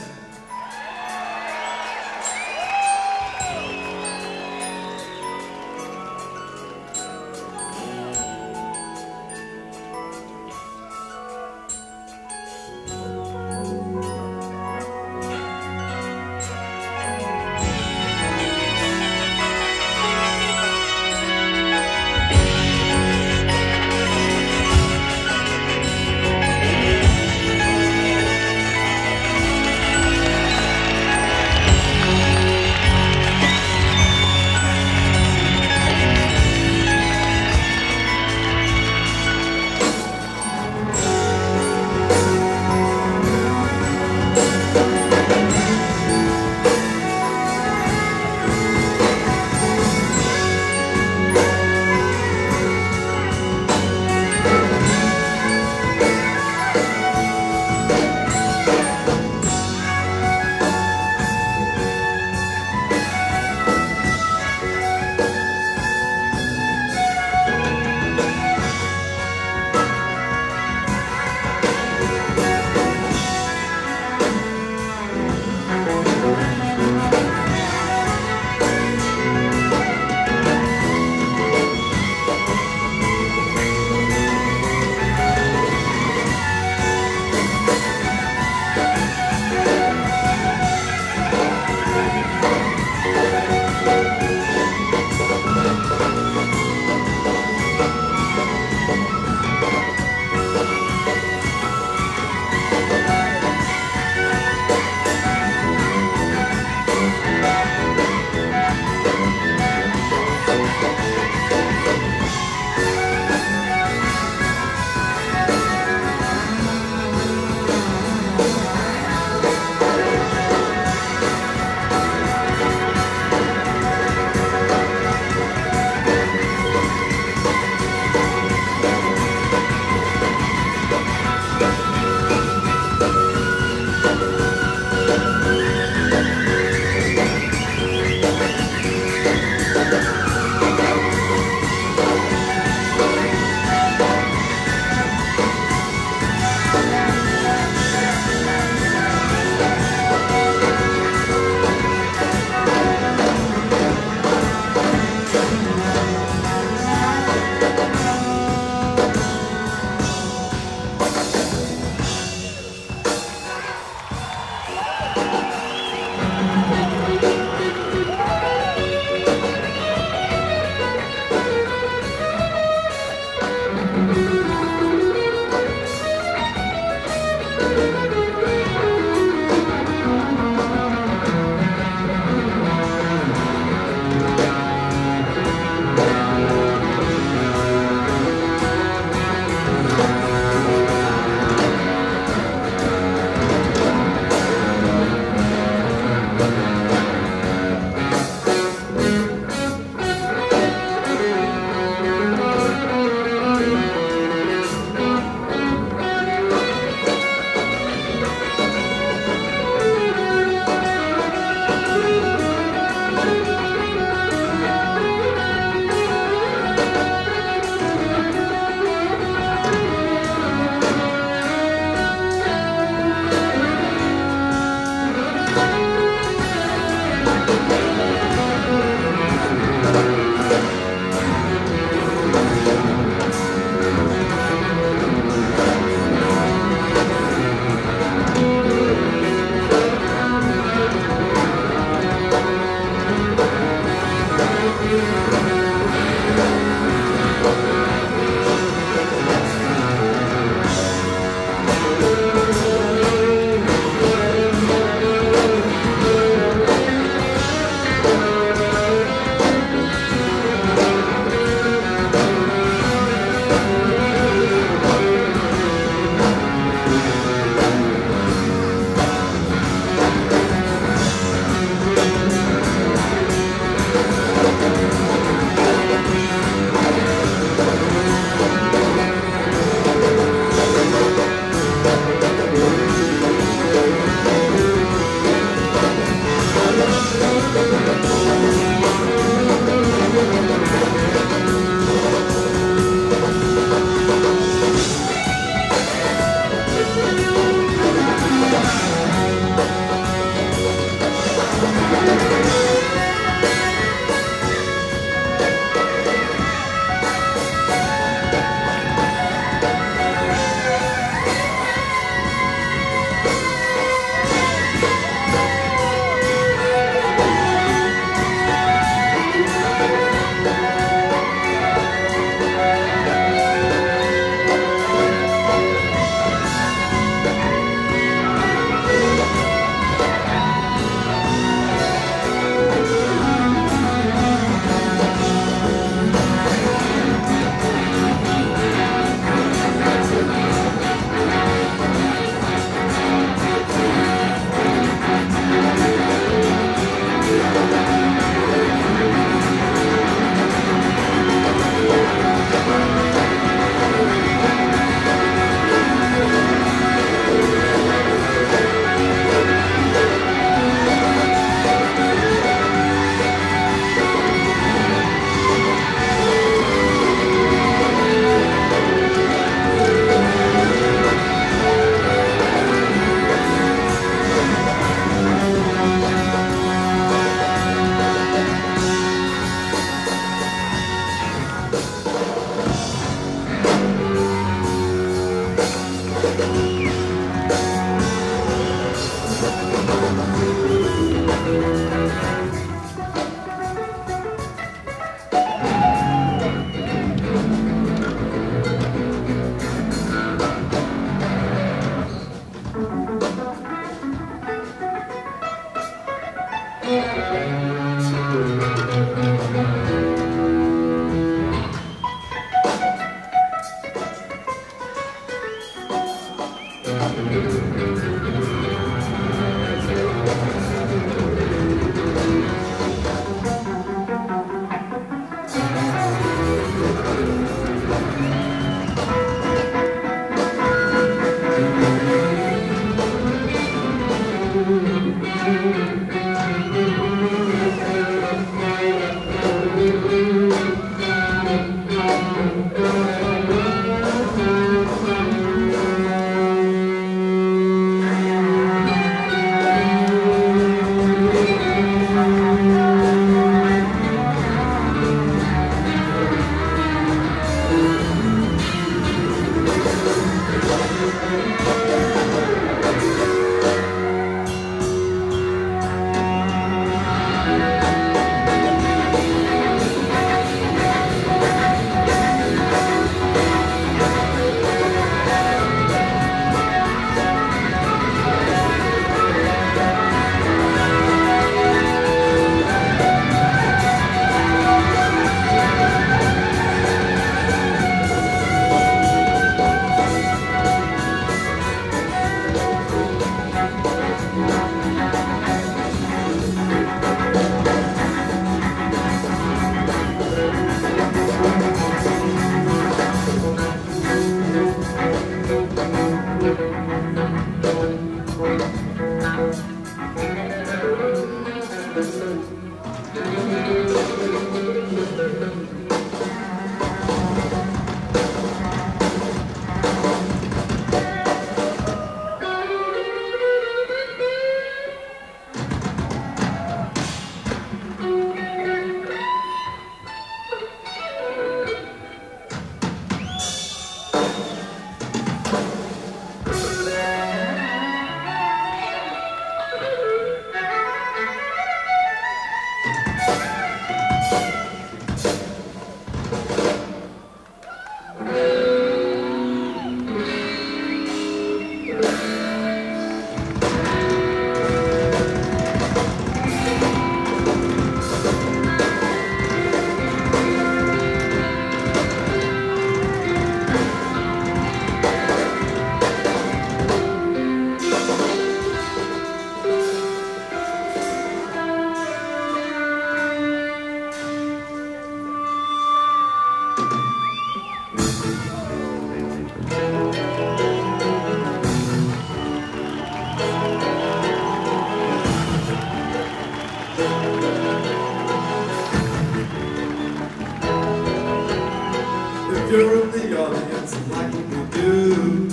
If you're in the audience like we do,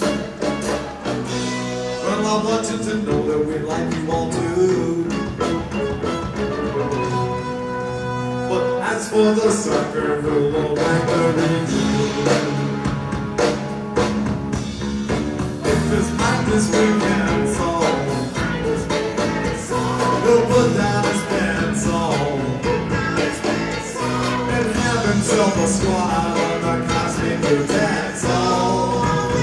well, I want you to know that we like you all too. But as for the sucker who will like the review, if his mind is weak and soul, he'll put down his pencil and have himself a squad on the cosmic utensil.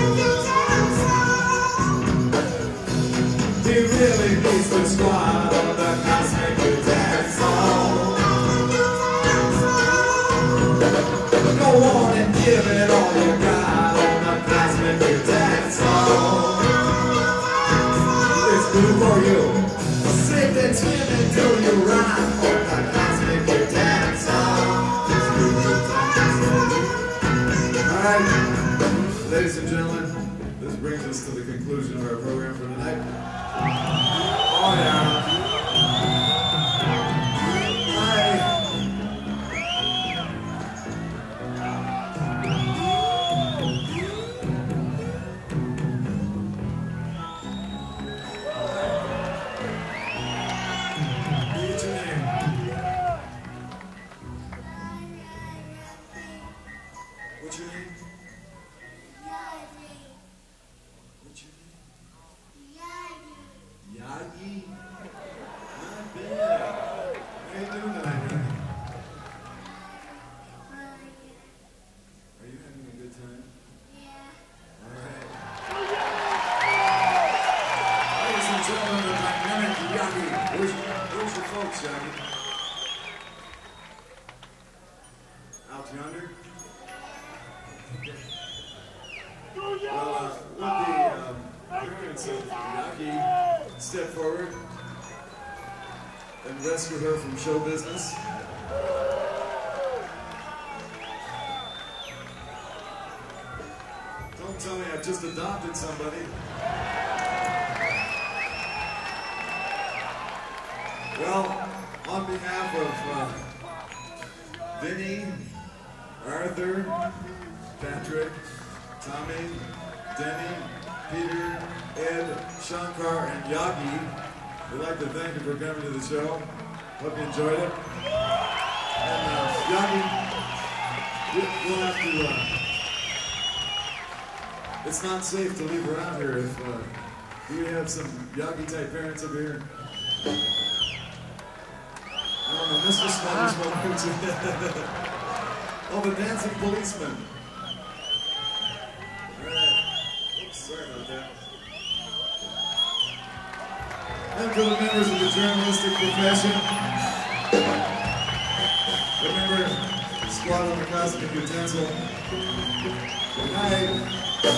He really needs to squad on the cosmic utensil. Go on and give it all you got on the cosmic utensil. It's good for you. Sink and swim until you rhyme on the cosmic utensil. Alright, ladies and gentlemen, this brings us to the conclusion of our program for tonight. Oh yeah. What's your name? What's your name? What's your name? Yagi? Not bad. How you doing tonight, honey? Are you having a good time? Alright. Ladies and gentlemen, the dynamic Yagi. Where's, where's your folks, Yagi? Out yonder? Well, uh, would the um, parents of Yagi step forward and rescue her from show business? Don't tell me I've just adopted somebody. Well, on behalf of uh, Vinny, Arthur, Patrick, Tommy, Denny, Peter, Ed, Shankar, and Yagi, we'd like to thank you for coming to the show. Hope you enjoyed it. And uh, Yagi, we- we'll have to, uh, it's not safe to leave her out here if, uh, do we have some Yagi-type parents over here? I don't know, Mister Smuggler's welcome to Oh, the dancing policeman. Sorry about that. And for the members of the journalistic profession, remember, squad on the cosmic utensil. Good night.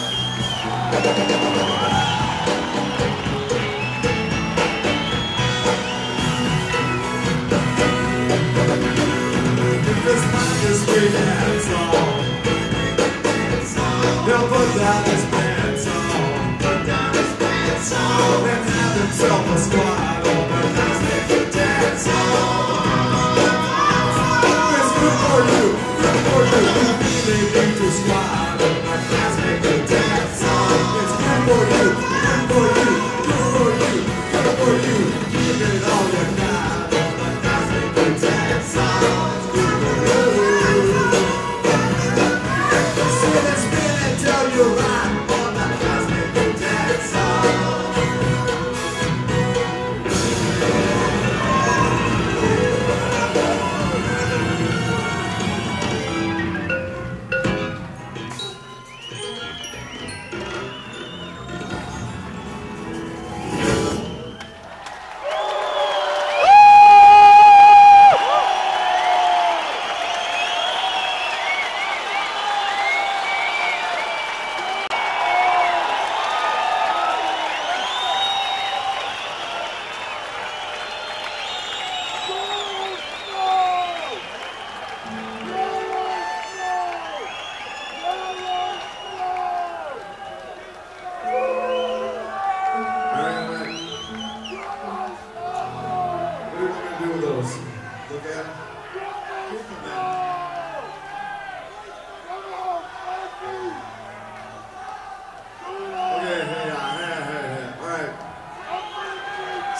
If this mind is free and soul, they'll put down his pants on.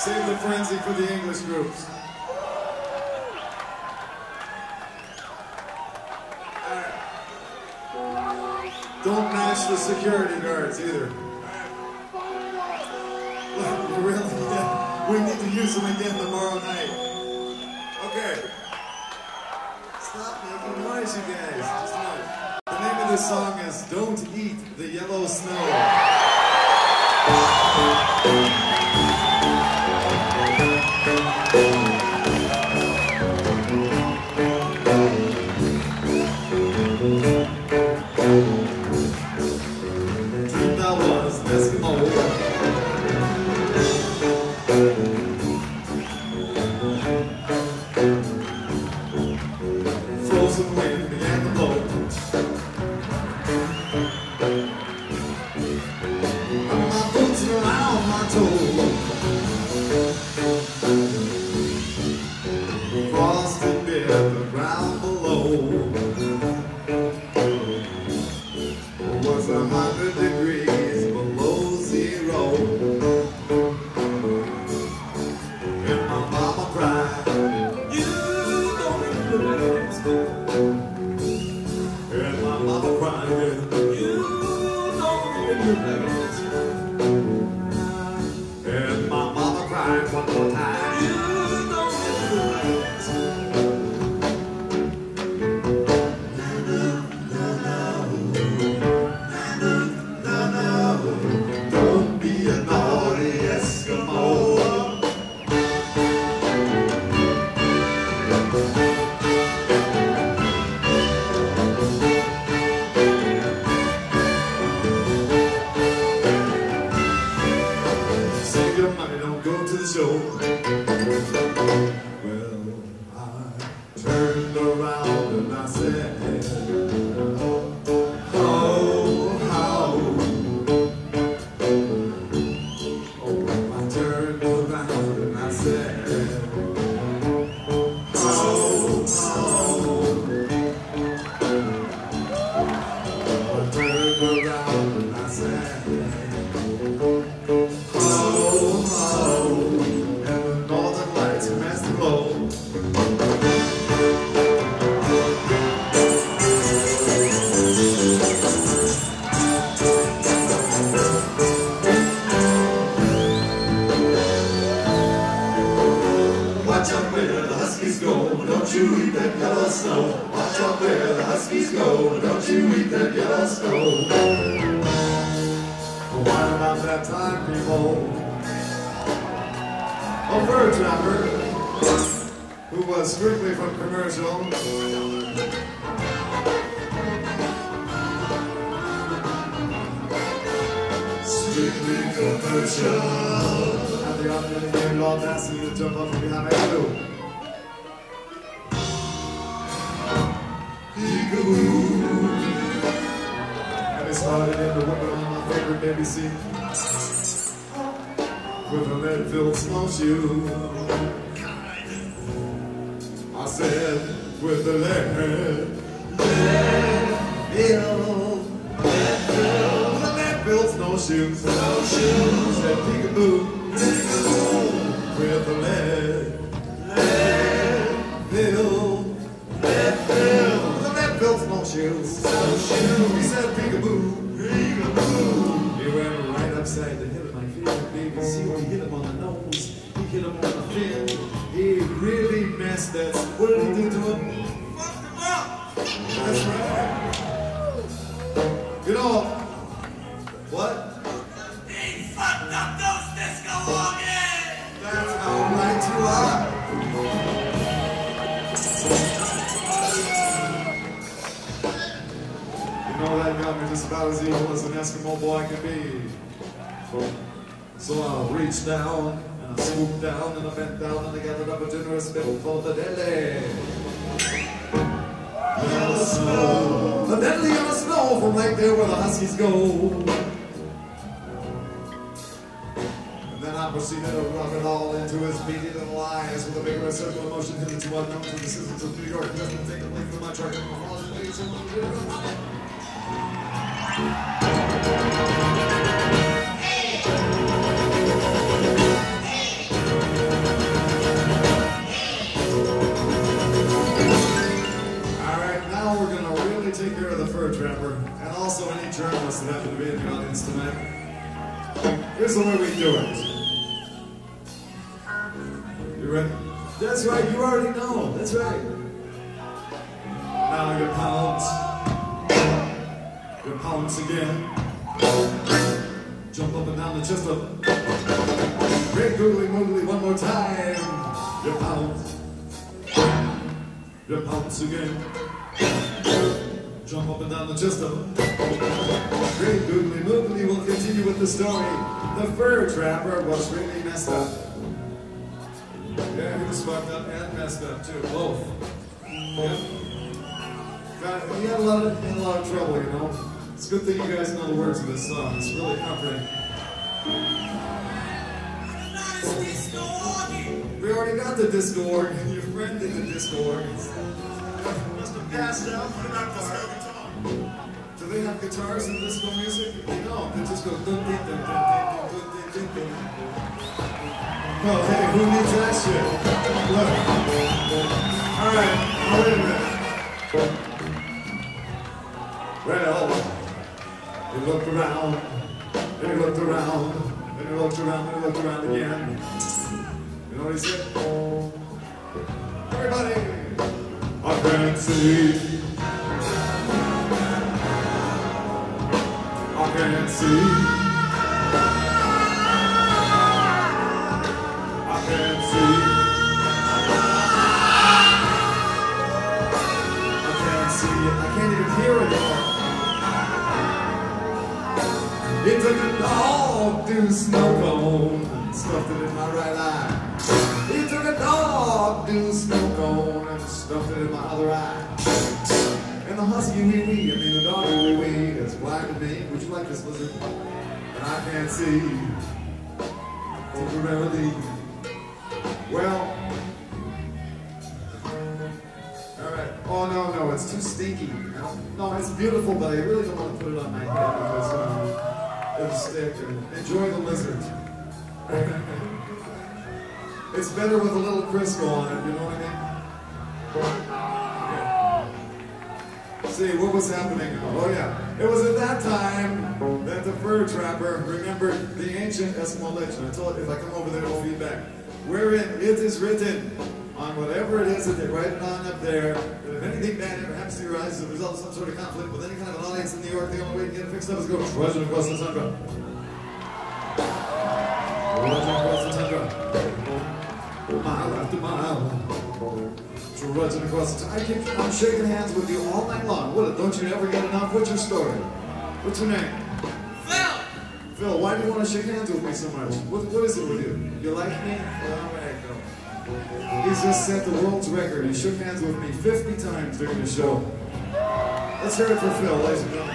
Save the frenzy for the English groups. Alright. Don't match the security guards either. Look, you really, yeah, we need to use them again tomorrow night. Okay. Stop making noise, you guys. Just a minute. The name of this song is Don't Eat the Yellow Snow. Dreamed I was an Eskimo. Frozen wind began to blow. And my boots were around my toes. Frosted bit the ground below. It was a hundred degrees below zero. And my mama cried, "You don't need to let go." And my mama cried, "You don't need to let go." And my mama cried one more time, "You don't need to let go." Don't be a naughty Eskimo. Save your money, don't go to the show. Well, I turned around and I said, "Oh, how." Oh, I turned around and I said, "Oh, oh." I turned around and I said, "Oh, oh." And the northern lights commenced to glow. Watch out where the Huskies go, don't you eat that yellow snow. Watch out where the Huskies go, don't you eat that yellow snow. What about that time, people? A fur trapper who was strictly from commercial. Strictly commercial. And the other named Lord Nasty to jump up from behind my blue. Peekaboo. And it started in the woman on my favorite baby seat with a lead-filled snowshoe. I said, with the lead, lead-filled, lead-filled, with a lead-filled snowshoes, snowshoes, said peekaboo, peekaboo, with the lead, lead-filled, lead-filled, with a lead-filled snowshoes, snowshoes, he said peekaboo, peekaboo. He went right upside the head of my favorite baby. See, he hit him on the nose, he hit him on the fin. He really messed that. What did he do to him? Fucked him up! That's right. You know, what? He fucked up those disco organs! That's how right you are. You know, that got me just about as evil as an Eskimo boy can be. So I reached down, and I swooped down, and I bent down, and I gathered up a generous bit for the deadly yellow snow. The deadly yellow snow from right there where the Huskies go. And then I proceeded to rub it all into his beady little eyes with a vigorous circle of motion hitherto unknown to the citizens of New York. Just to take the length of my truck and fall into the Here's the way we do it. You ready? That's right, you already know. That's right. Now your pounds. Your pounds again. Jump up and down the chest up. Great googly moogly one more time. Your pounds. Your pounds again. Jump up and down the chest up. Great googly moogly will continue with the story. The fur trapper was really messed up. Yeah, he was fucked up and messed up too, both. Yeah. God, he had a lot of, he had a lot of trouble, you know. It's a good thing you guys know the words of this song. It's really comforting. We already got the disco organ. Your friend did the disco organs. Must have passed out. What about disco guitar? Do they have guitars in disco music? They don't. They just go dun dun dun dun dun dun dun dun. Well, hey, who needs that shit? Look. All right. Now wait a minute. Well, he looked around, and he looked around, and he looked around, and he looked around again. You know what he said? Everybody, I can't see. I can't see. I can't see. I can't see it. I can't even hear it anymore. It took a dog to snow cone and stuffed it in my right eye. It took a dog to snow cone and stuffed it in my other eye. And the husky wee wee, I mean the dog wee wee, is blind to me. Would you like this lizard? And I can't see. Temporarily. Well. Alright. Oh no, no, it's too stinky. No, no, it's beautiful, but I really don't want to put it on my head because um, it'll stick. And enjoy the lizard. It's better with a little Crisco on it, you know what I mean? Okay. See, what was happening? Oh yeah, it was at that time that the fur trapper remembered the ancient Eskimo legend. I told you, if I come over there, it'll feedback. Wherein it is written on whatever it is that they write it on up there, that if anything bad ever happens to your eyes as a result of some sort of conflict with any kind of an audience in New York, the only way to get it fixed up is go trudging across the tundra. Trudging across the tundra. Mile after mile. Trudging across the tundra. I keep, I'm shaking hands with you all night long. What, don't you ever get enough? What's your story? What's your name? Phil! Phil, why do you want to shake hands with me so much? What, what is it with you? You like me? Well, all right, Phil. He's just set the world's record. He shook hands with me fifty times during the show. Let's hear it for Phil, ladies and gentlemen.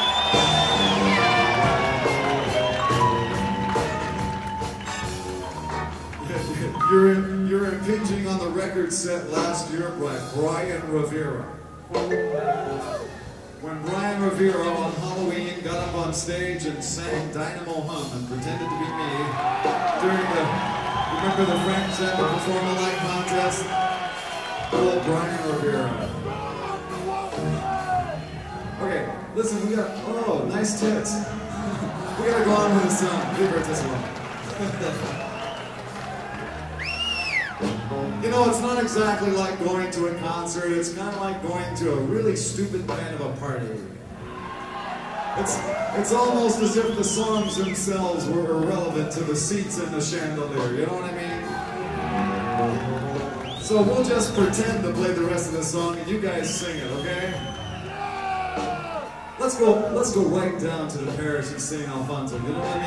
You're, in, you're impinging on the record set last year by Brian Rivera. When Brian Rivera on Halloween got up on stage and sang Dynamo Hum and pretended to be me during the, remember the Frank Zappa Perform a Light contest? Old Brian Rivera. Okay, listen, we got, oh, nice tits. We gotta go on with the song. Leave her this one. You know, it's not exactly like going to a concert. It's kind of like going to a really stupid kind of a party. It's, it's almost as if the songs themselves were irrelevant to the seats in the chandelier. You know what I mean? So we'll just pretend to play the rest of the song and you guys sing it, okay? Let's go, let's go right down to the parish and sing Alfonso. You know what I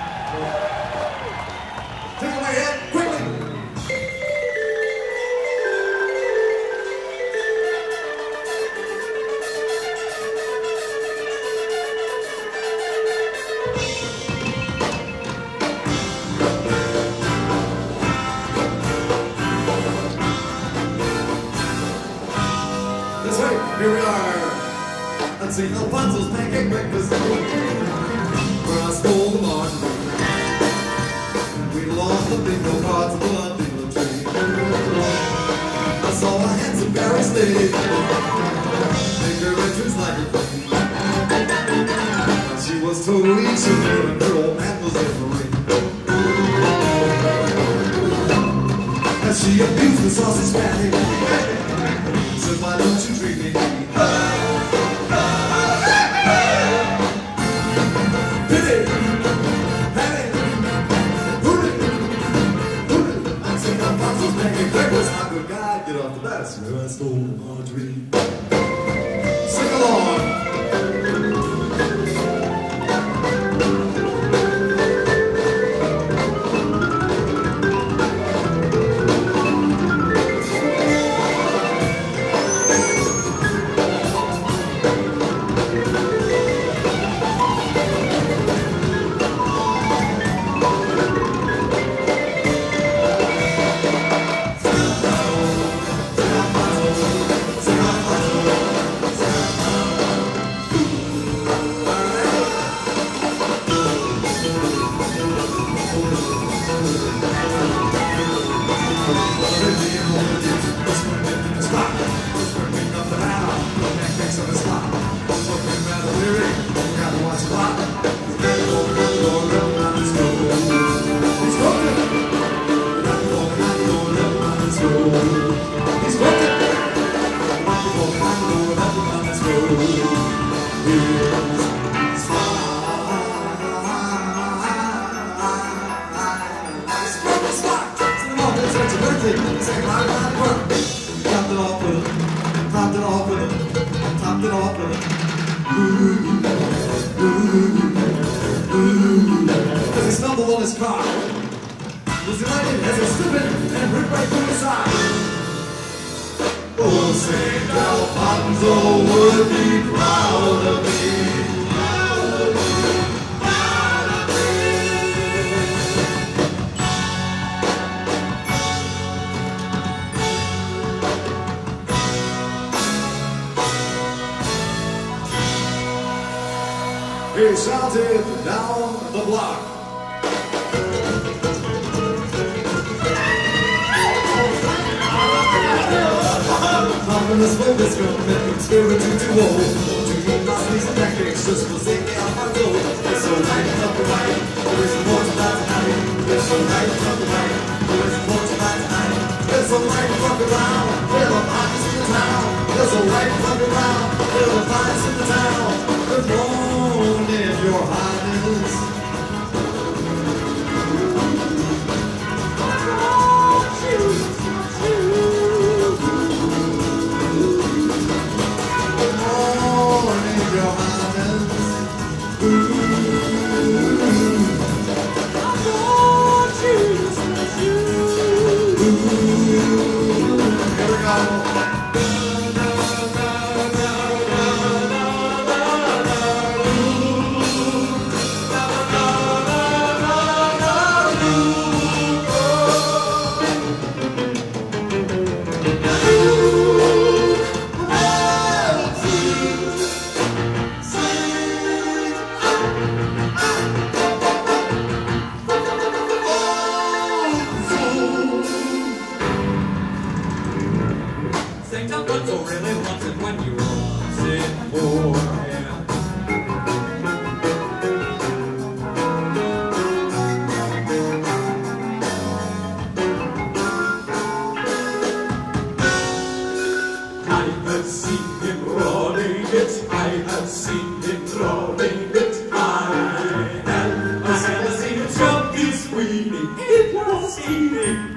mean? Take away Ed, quickly! Here we are. Let's sing Alfonso's Pancake Breakfast, where I stole the margarine. We lost the bingo cards of the bingo tree. I saw a handsome Barry stage, make her entrance like a queen. She was totally severe and her old man was in the ring. She abused the sausage patty. Said, why don't you treat me? Pity, patty, hooty, hooty. I'm saying I'm Fox's making breakfast. My good guy, get off the bus. Where I stole Marjorie. Sing along. Topped it off with him, topped it off with him, topped it off with him. Ooh, ooh, ooh. Cause he stumbled on his car. Was delighted as he slipping and ripped right through his side. Oh, Saint Alfonso would be proud of me. Proud of me, proud of me. He shouted down the block. Popping the smoke is gonna make me spirit too old. To eat my sneeze and pancakes just for singing out my door. It's so light up the right, there is more to that tonight. It's so light up the right, there is more to that tonight. There's a light fuck around, there are pockets in the town. There's a light fuck around, there are pockets in the town. Good morning, your highness. Saint Alfonso really wants it when you want it for him. I have seen him rolling it, I have seen him rolling it, I have, I have seen him jump his weenie, it was eating.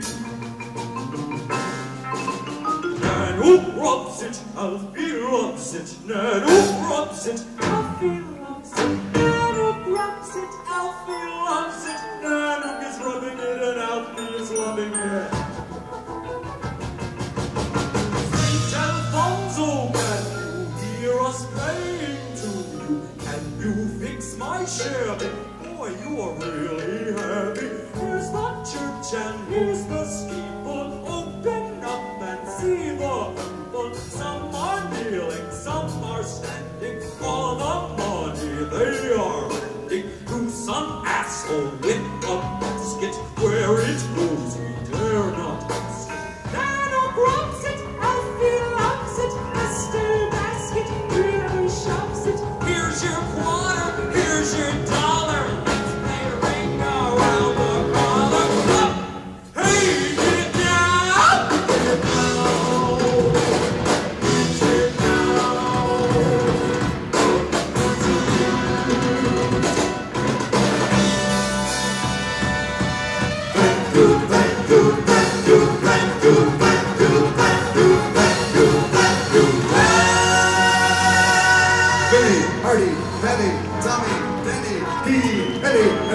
Who rubs it? Alfie rubs it. Ned who rubs it? Alfie loves it. Ned who rubs it? Alfie loves it. Ned who is rubbing it and Alfie is loving it. Saint Alfonso, can you hear us playing to you? Can you fix my shabby? Boy, you are really heavy. Here's the church and here's the steeple. Open up and see the people. Some are kneeling, some are standing. For the money they are lending to some asshole with a basket. Where it goes we dare not ask. Nano grabs it, Alfie loves it. Mister Basket really shoves it. Here's your quarter, here's your dollar. Let's play ring around the collar. Hey, get it down!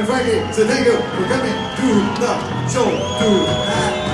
and Frankie. So thank you for coming to the show tonight.